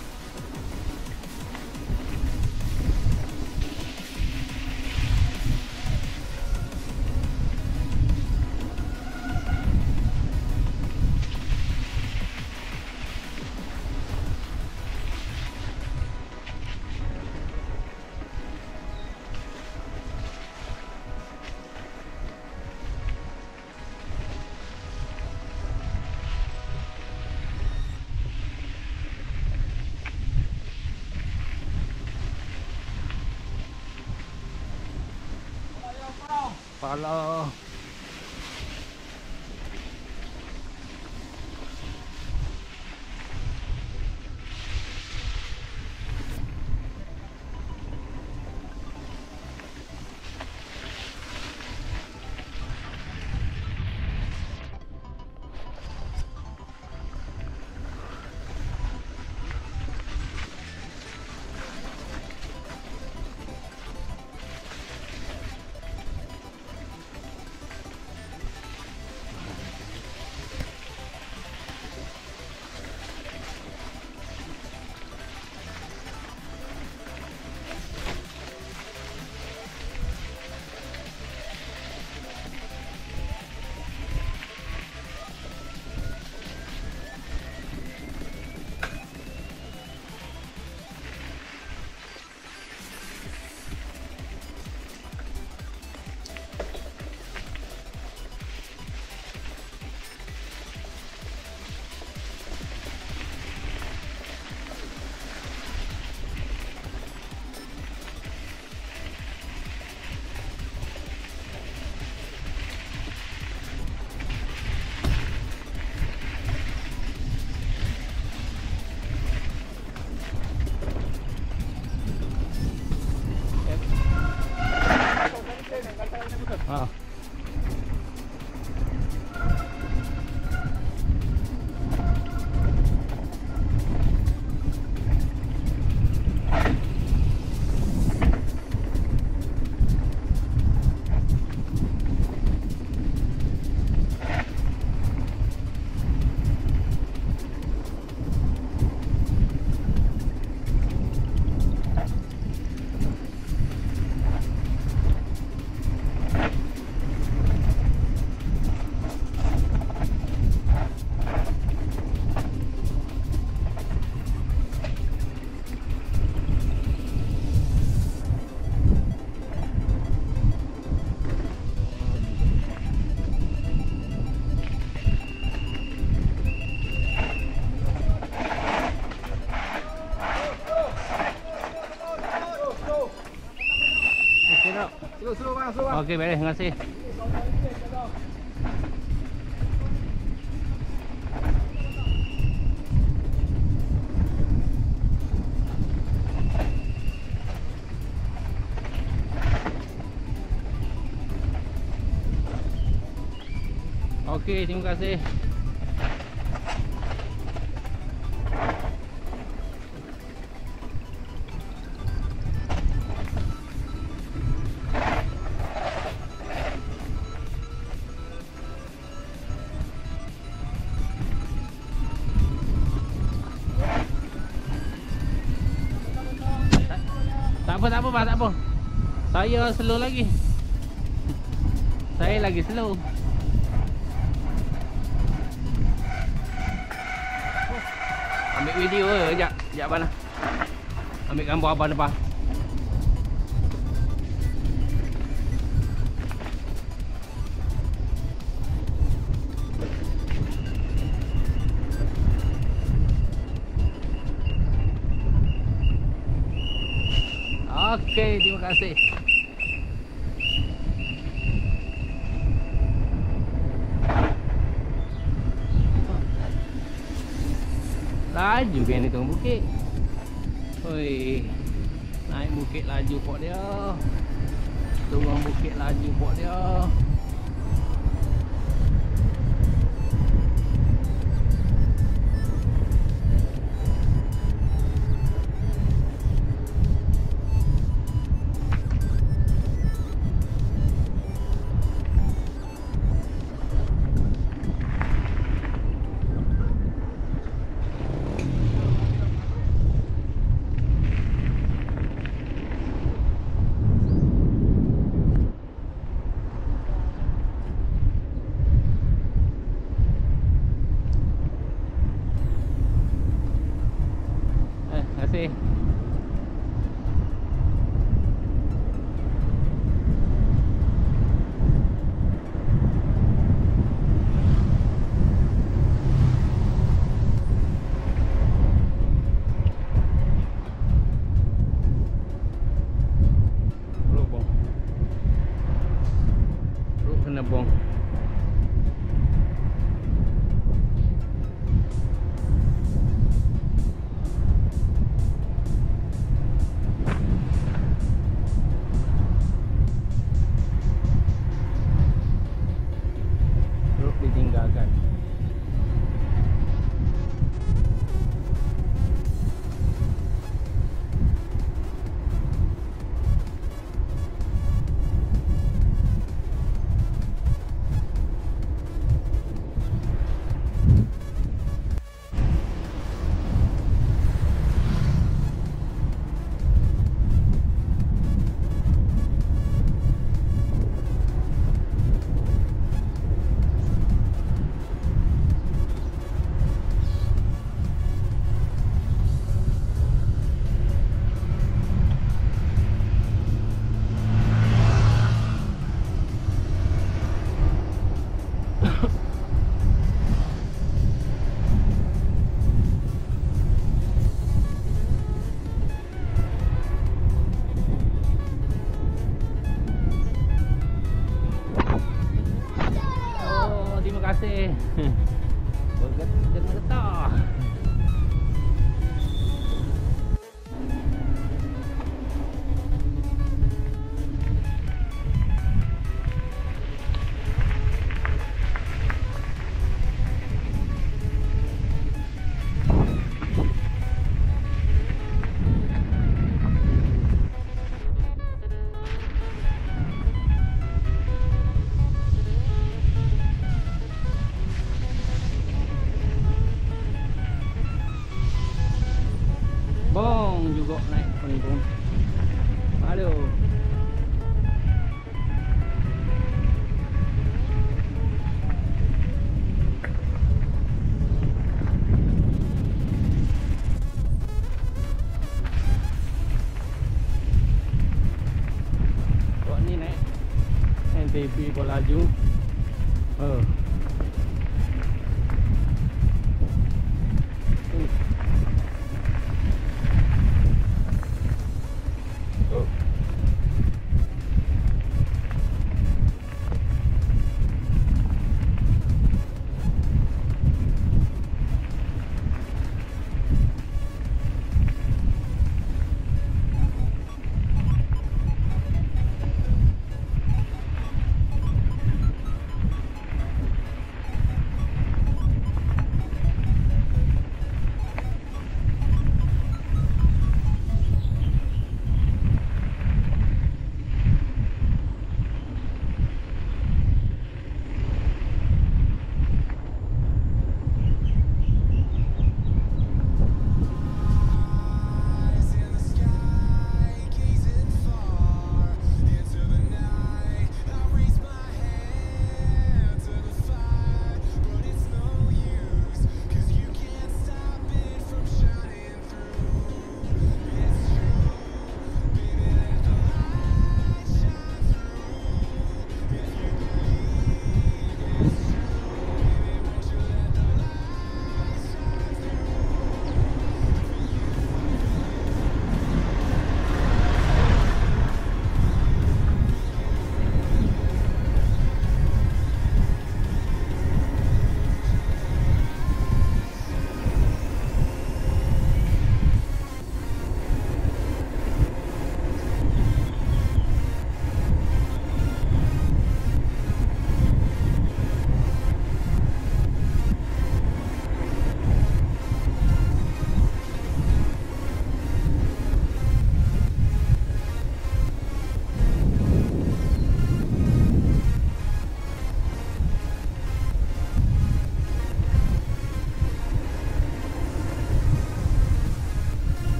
Pala. Ha. Slow bang, slow bang. Okey, baik, terima kasih. Okey, terima kasih. Tak apa, tak apa. Saya slow lagi. Saya lagi slow. Ambil video je, sekejap. Sekejap abang lah. Ambil gambar abang depan. Okey, terima kasih. Laju kan ni turun bukit. Oi. Naik bukit laju pok dia. Turun bukit laju pok dia. kasih. Kena bong. Truk ditinggalkan. Terima kasih. Bergetar-getar. Bong juga naik panggung. Aduh. Kok ni naik NTP kok laju.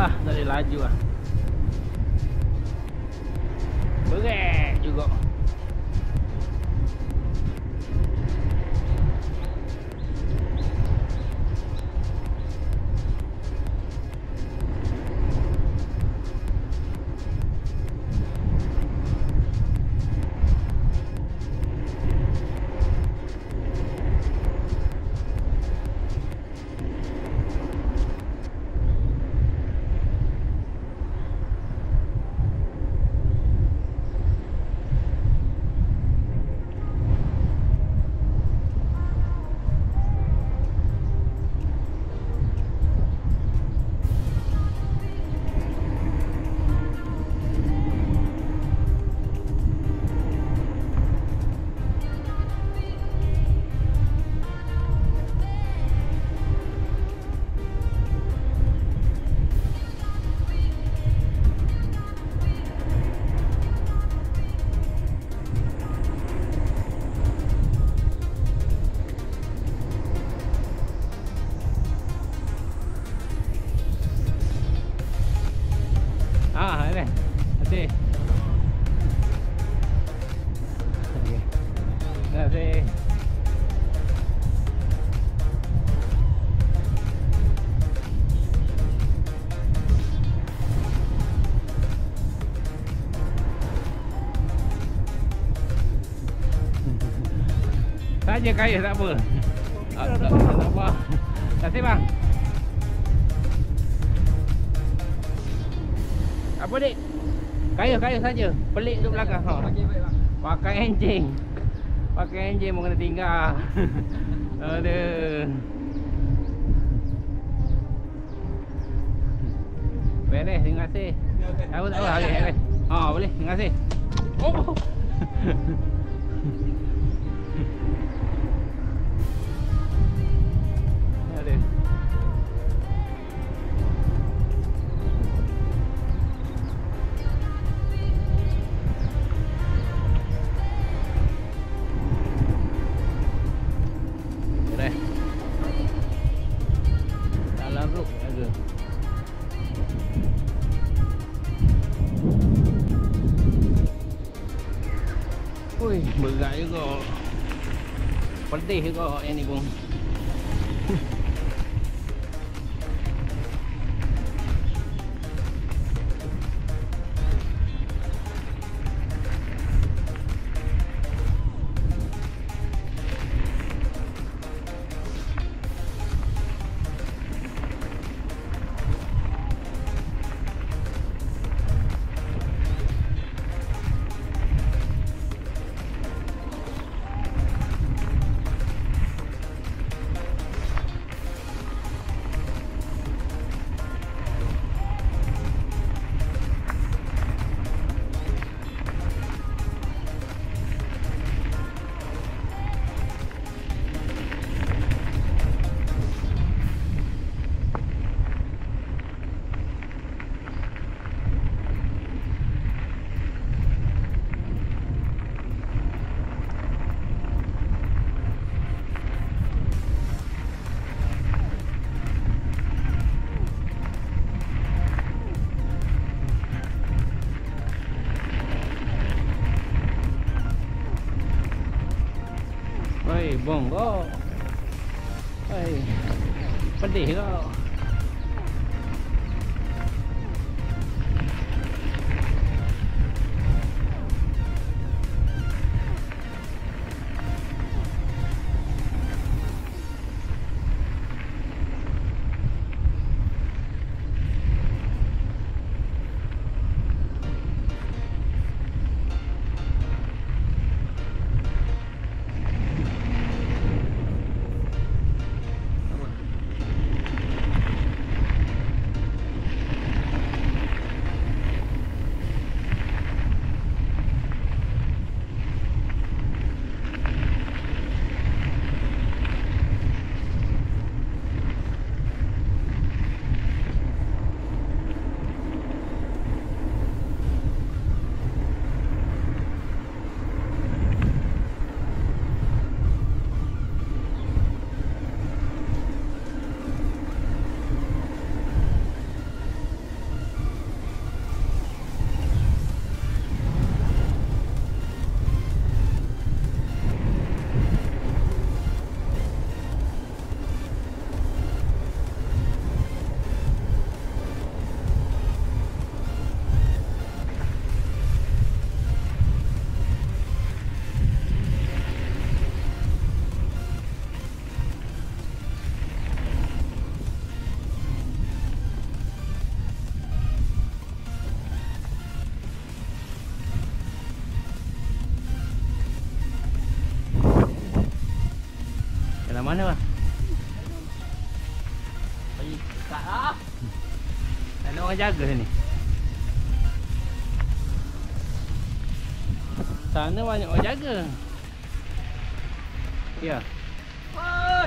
Ah, tak boleh laju lah. Berat juga. Terima kasih. Saja kaya tak apa. Tak apa. Terima kasih bang. Apa dik? Kaya saja. Pelik duduk belakang. Ha. Pakai enjing. Pakai enjing pun kena tinggal. Aduh. Beres, terima kasih. Tahu tak apa habis. Ha, boleh. Terima kasih. Oh. Aduh. Ui, berat juga. Pedih juga yang ni pun. Oi, bongo. Oi. Pedih kau. mana bang? Pergi kat lah. Tak ada orang jaga ni. Sana banyak orang jaga. Ya. Oi.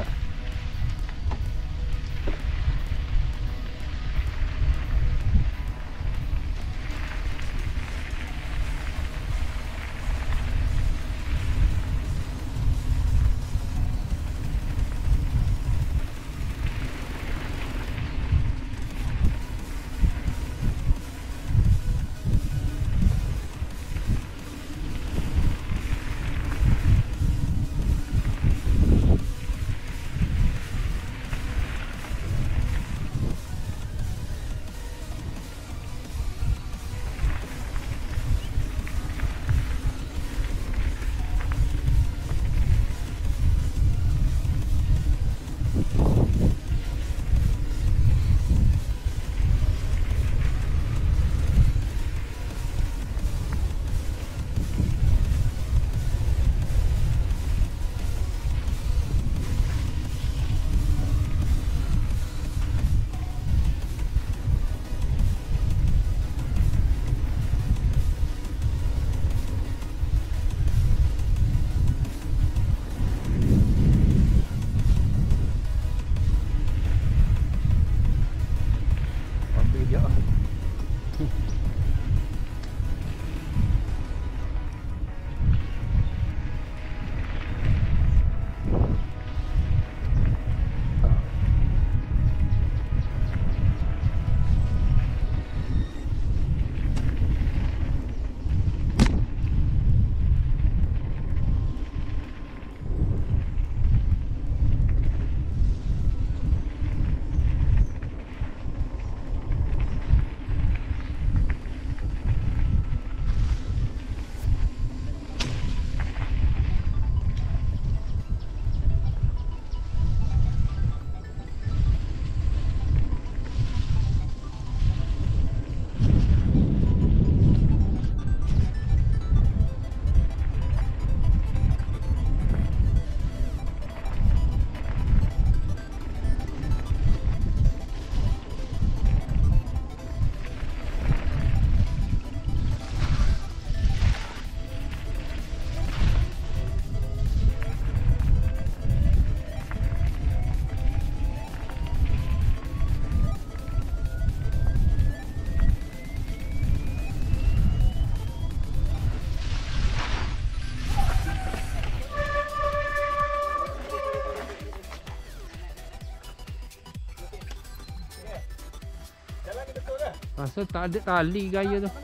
Rasa tak ada tali gaya tu.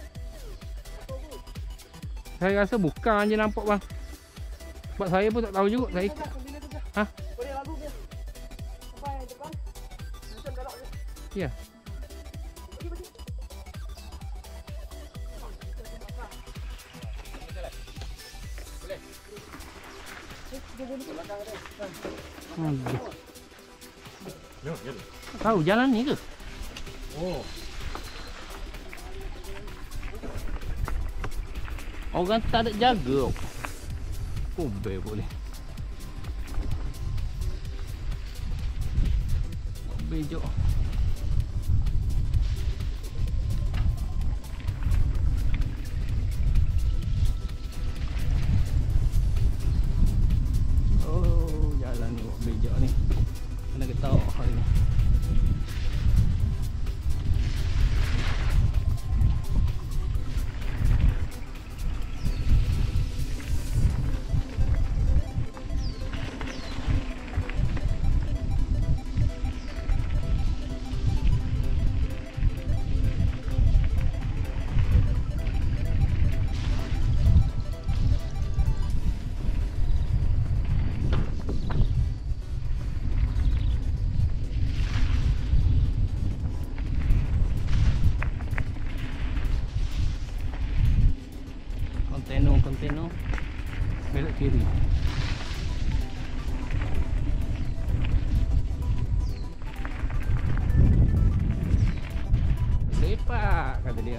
Saya rasa bukan je nampak bang. Sebab saya pun tak tahu juga. Saya ikut. Ha? Boleh lagu dia. Sampai depan. Macam galak je. Ya. Tahu jalan ni ke? Oh. Orang tak ada jaga. Kubel boleh. Bejok. Oh, jalan ni bejok ni. Kena ketok hari ni. Konteno belok kiri. Sepak kata dia.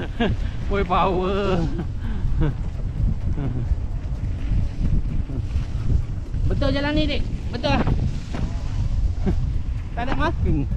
Boy power. Betul jalan ni, Dik? Betul lah. Tak ada marking.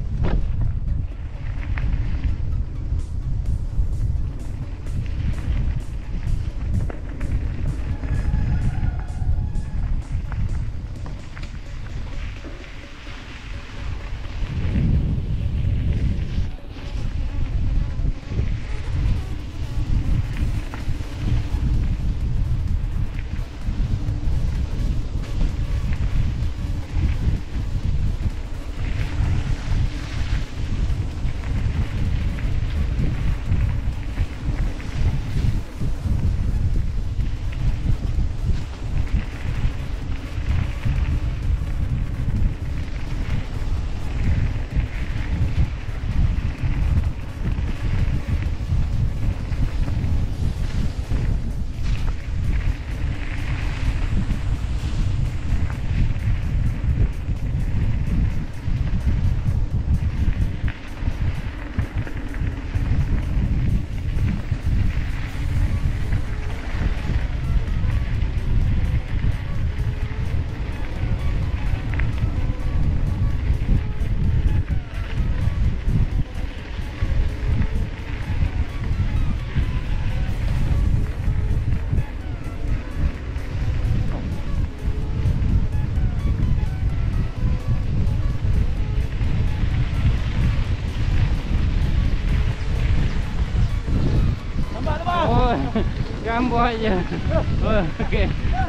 Gambar aja. Oh, okey.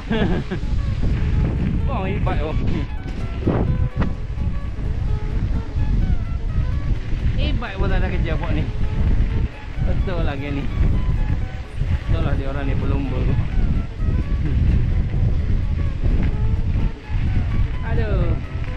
Bang, hebat oh. Hebat pun tak ada kerja buat ni. Betul lagi ni. Betul lah dia orang ni pelumba tu. Aduh.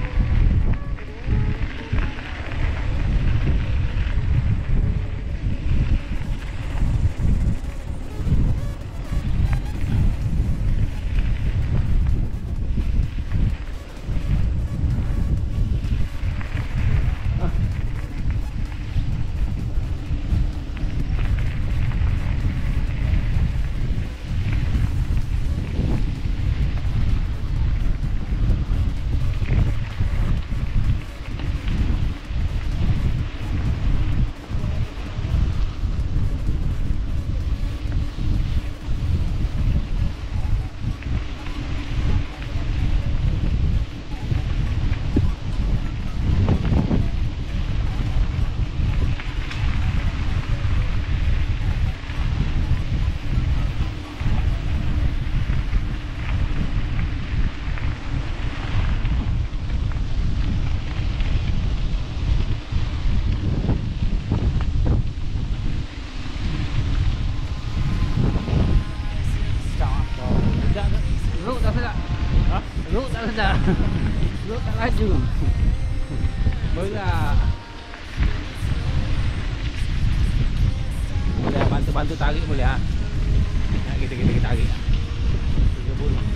Rut tak laju. Berat. Boleh bantu-bantu tarik boleh ah. Nak kita tarik. 30.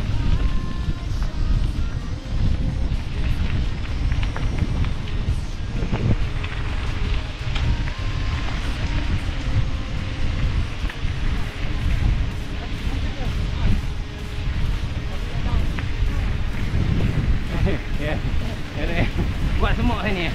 Buat semua ni.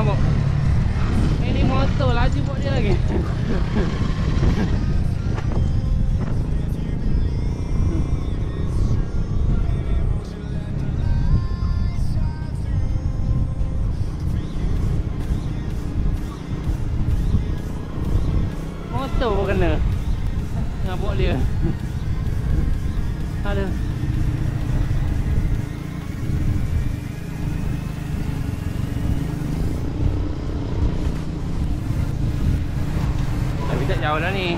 bok. Ini motor laju bok dia lagi. Motor pun kena. Ngabuk dia. Aduh. Tapi tak jauh dah ni.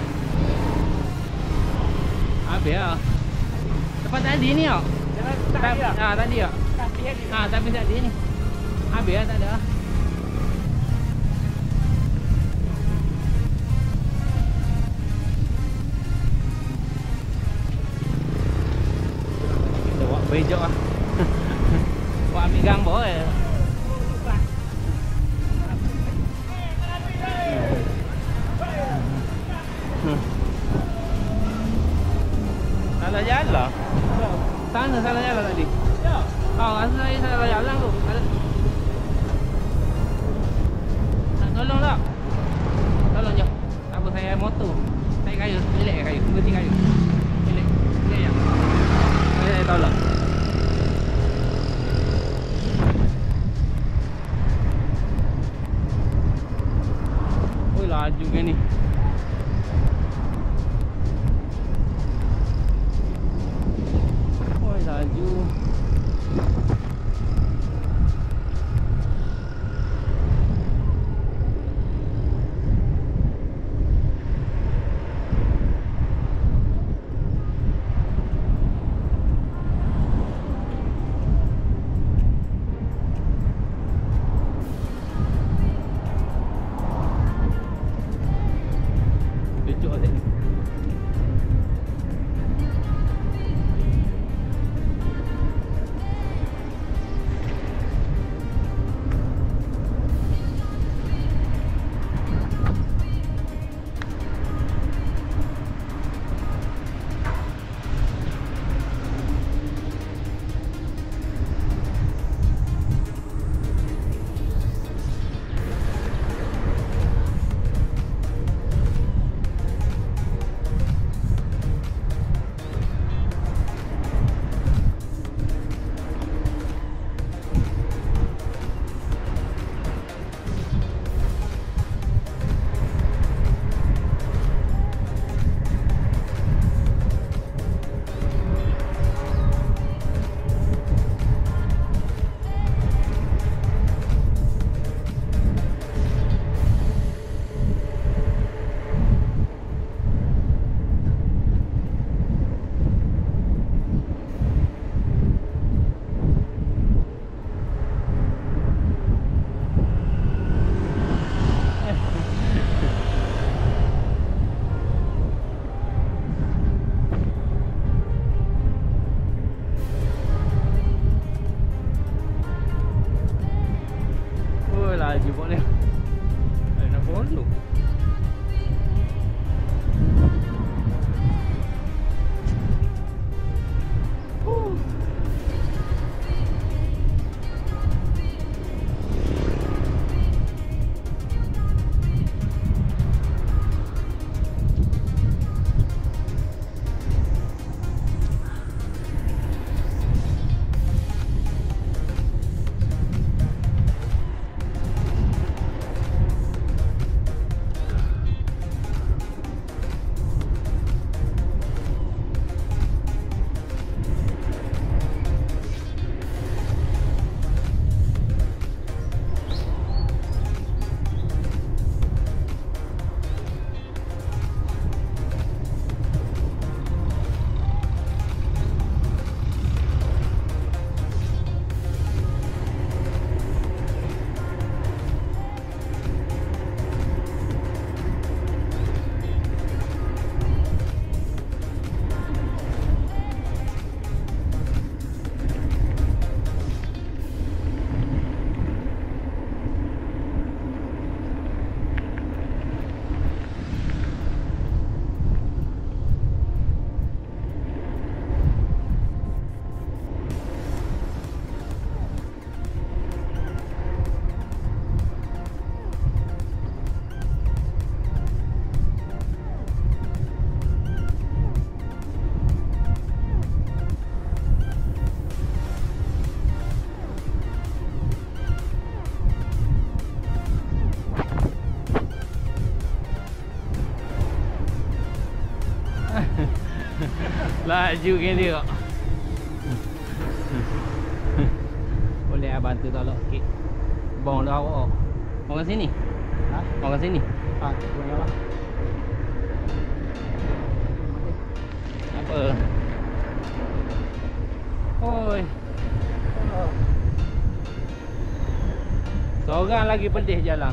Habis lah. Lepas tadi ni tak? Tadi lah. Tadi tak? Tapi tadi ni. Habis lah, tak ada lah. Kita buat bejok lah. Buat ambil gambar je. Salah jalan. Sana salah jalan tadi. Oh, rasa saya salah jalan tu. Nak tolong tak? Tolong je. Tak apa, saya motor. Tarik kayu, relax kayu, berhenti kayu. Relax je. Saya tolong. Oi, laju ke ni. Oi, laju. Laju kan dia. Boleh bantu tolong sikit. Bong dah awak. Orang sini. Ha? Orang sini. Ha, boleh lah. Apa? Oi. Seorang lagi pedih jalan.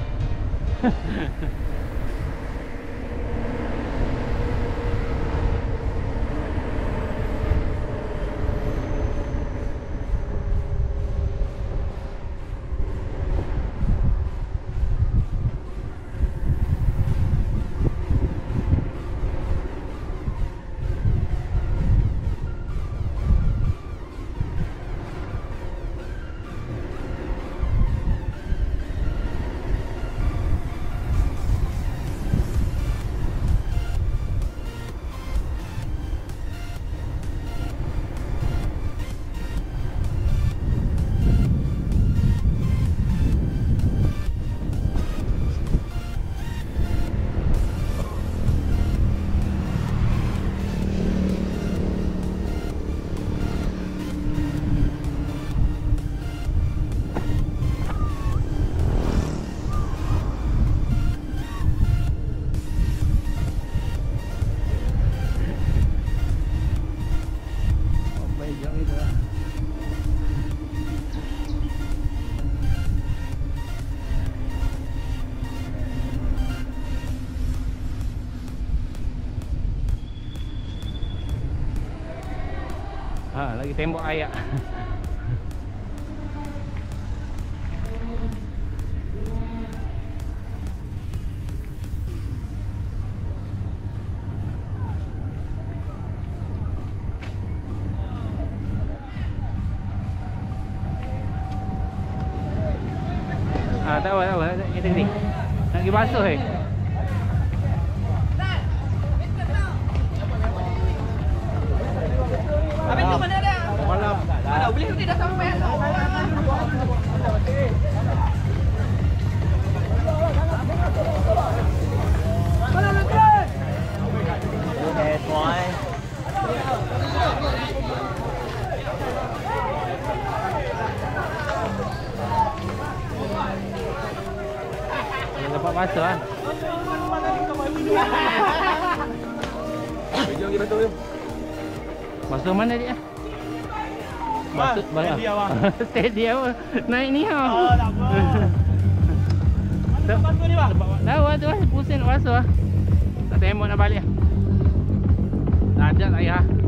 Ha, lagi tembok air. Ah, tak apa. Kita ni. Nak pergi basuh eh. Habis tu mana dia? Malam. Ada boleh ni dah sampai. Mana nanti? Okay, boy. Dapat basuh ah. Jom pergi betul. Basuh mana dia? Basuh mana? Steady awak. Steady apa? Naik ni ha. Oh, tak apa. Mana basuh ni, bang? Tahu tu pusing nak basuh ah. Tak tembok nak balik. Tak ada lah ya.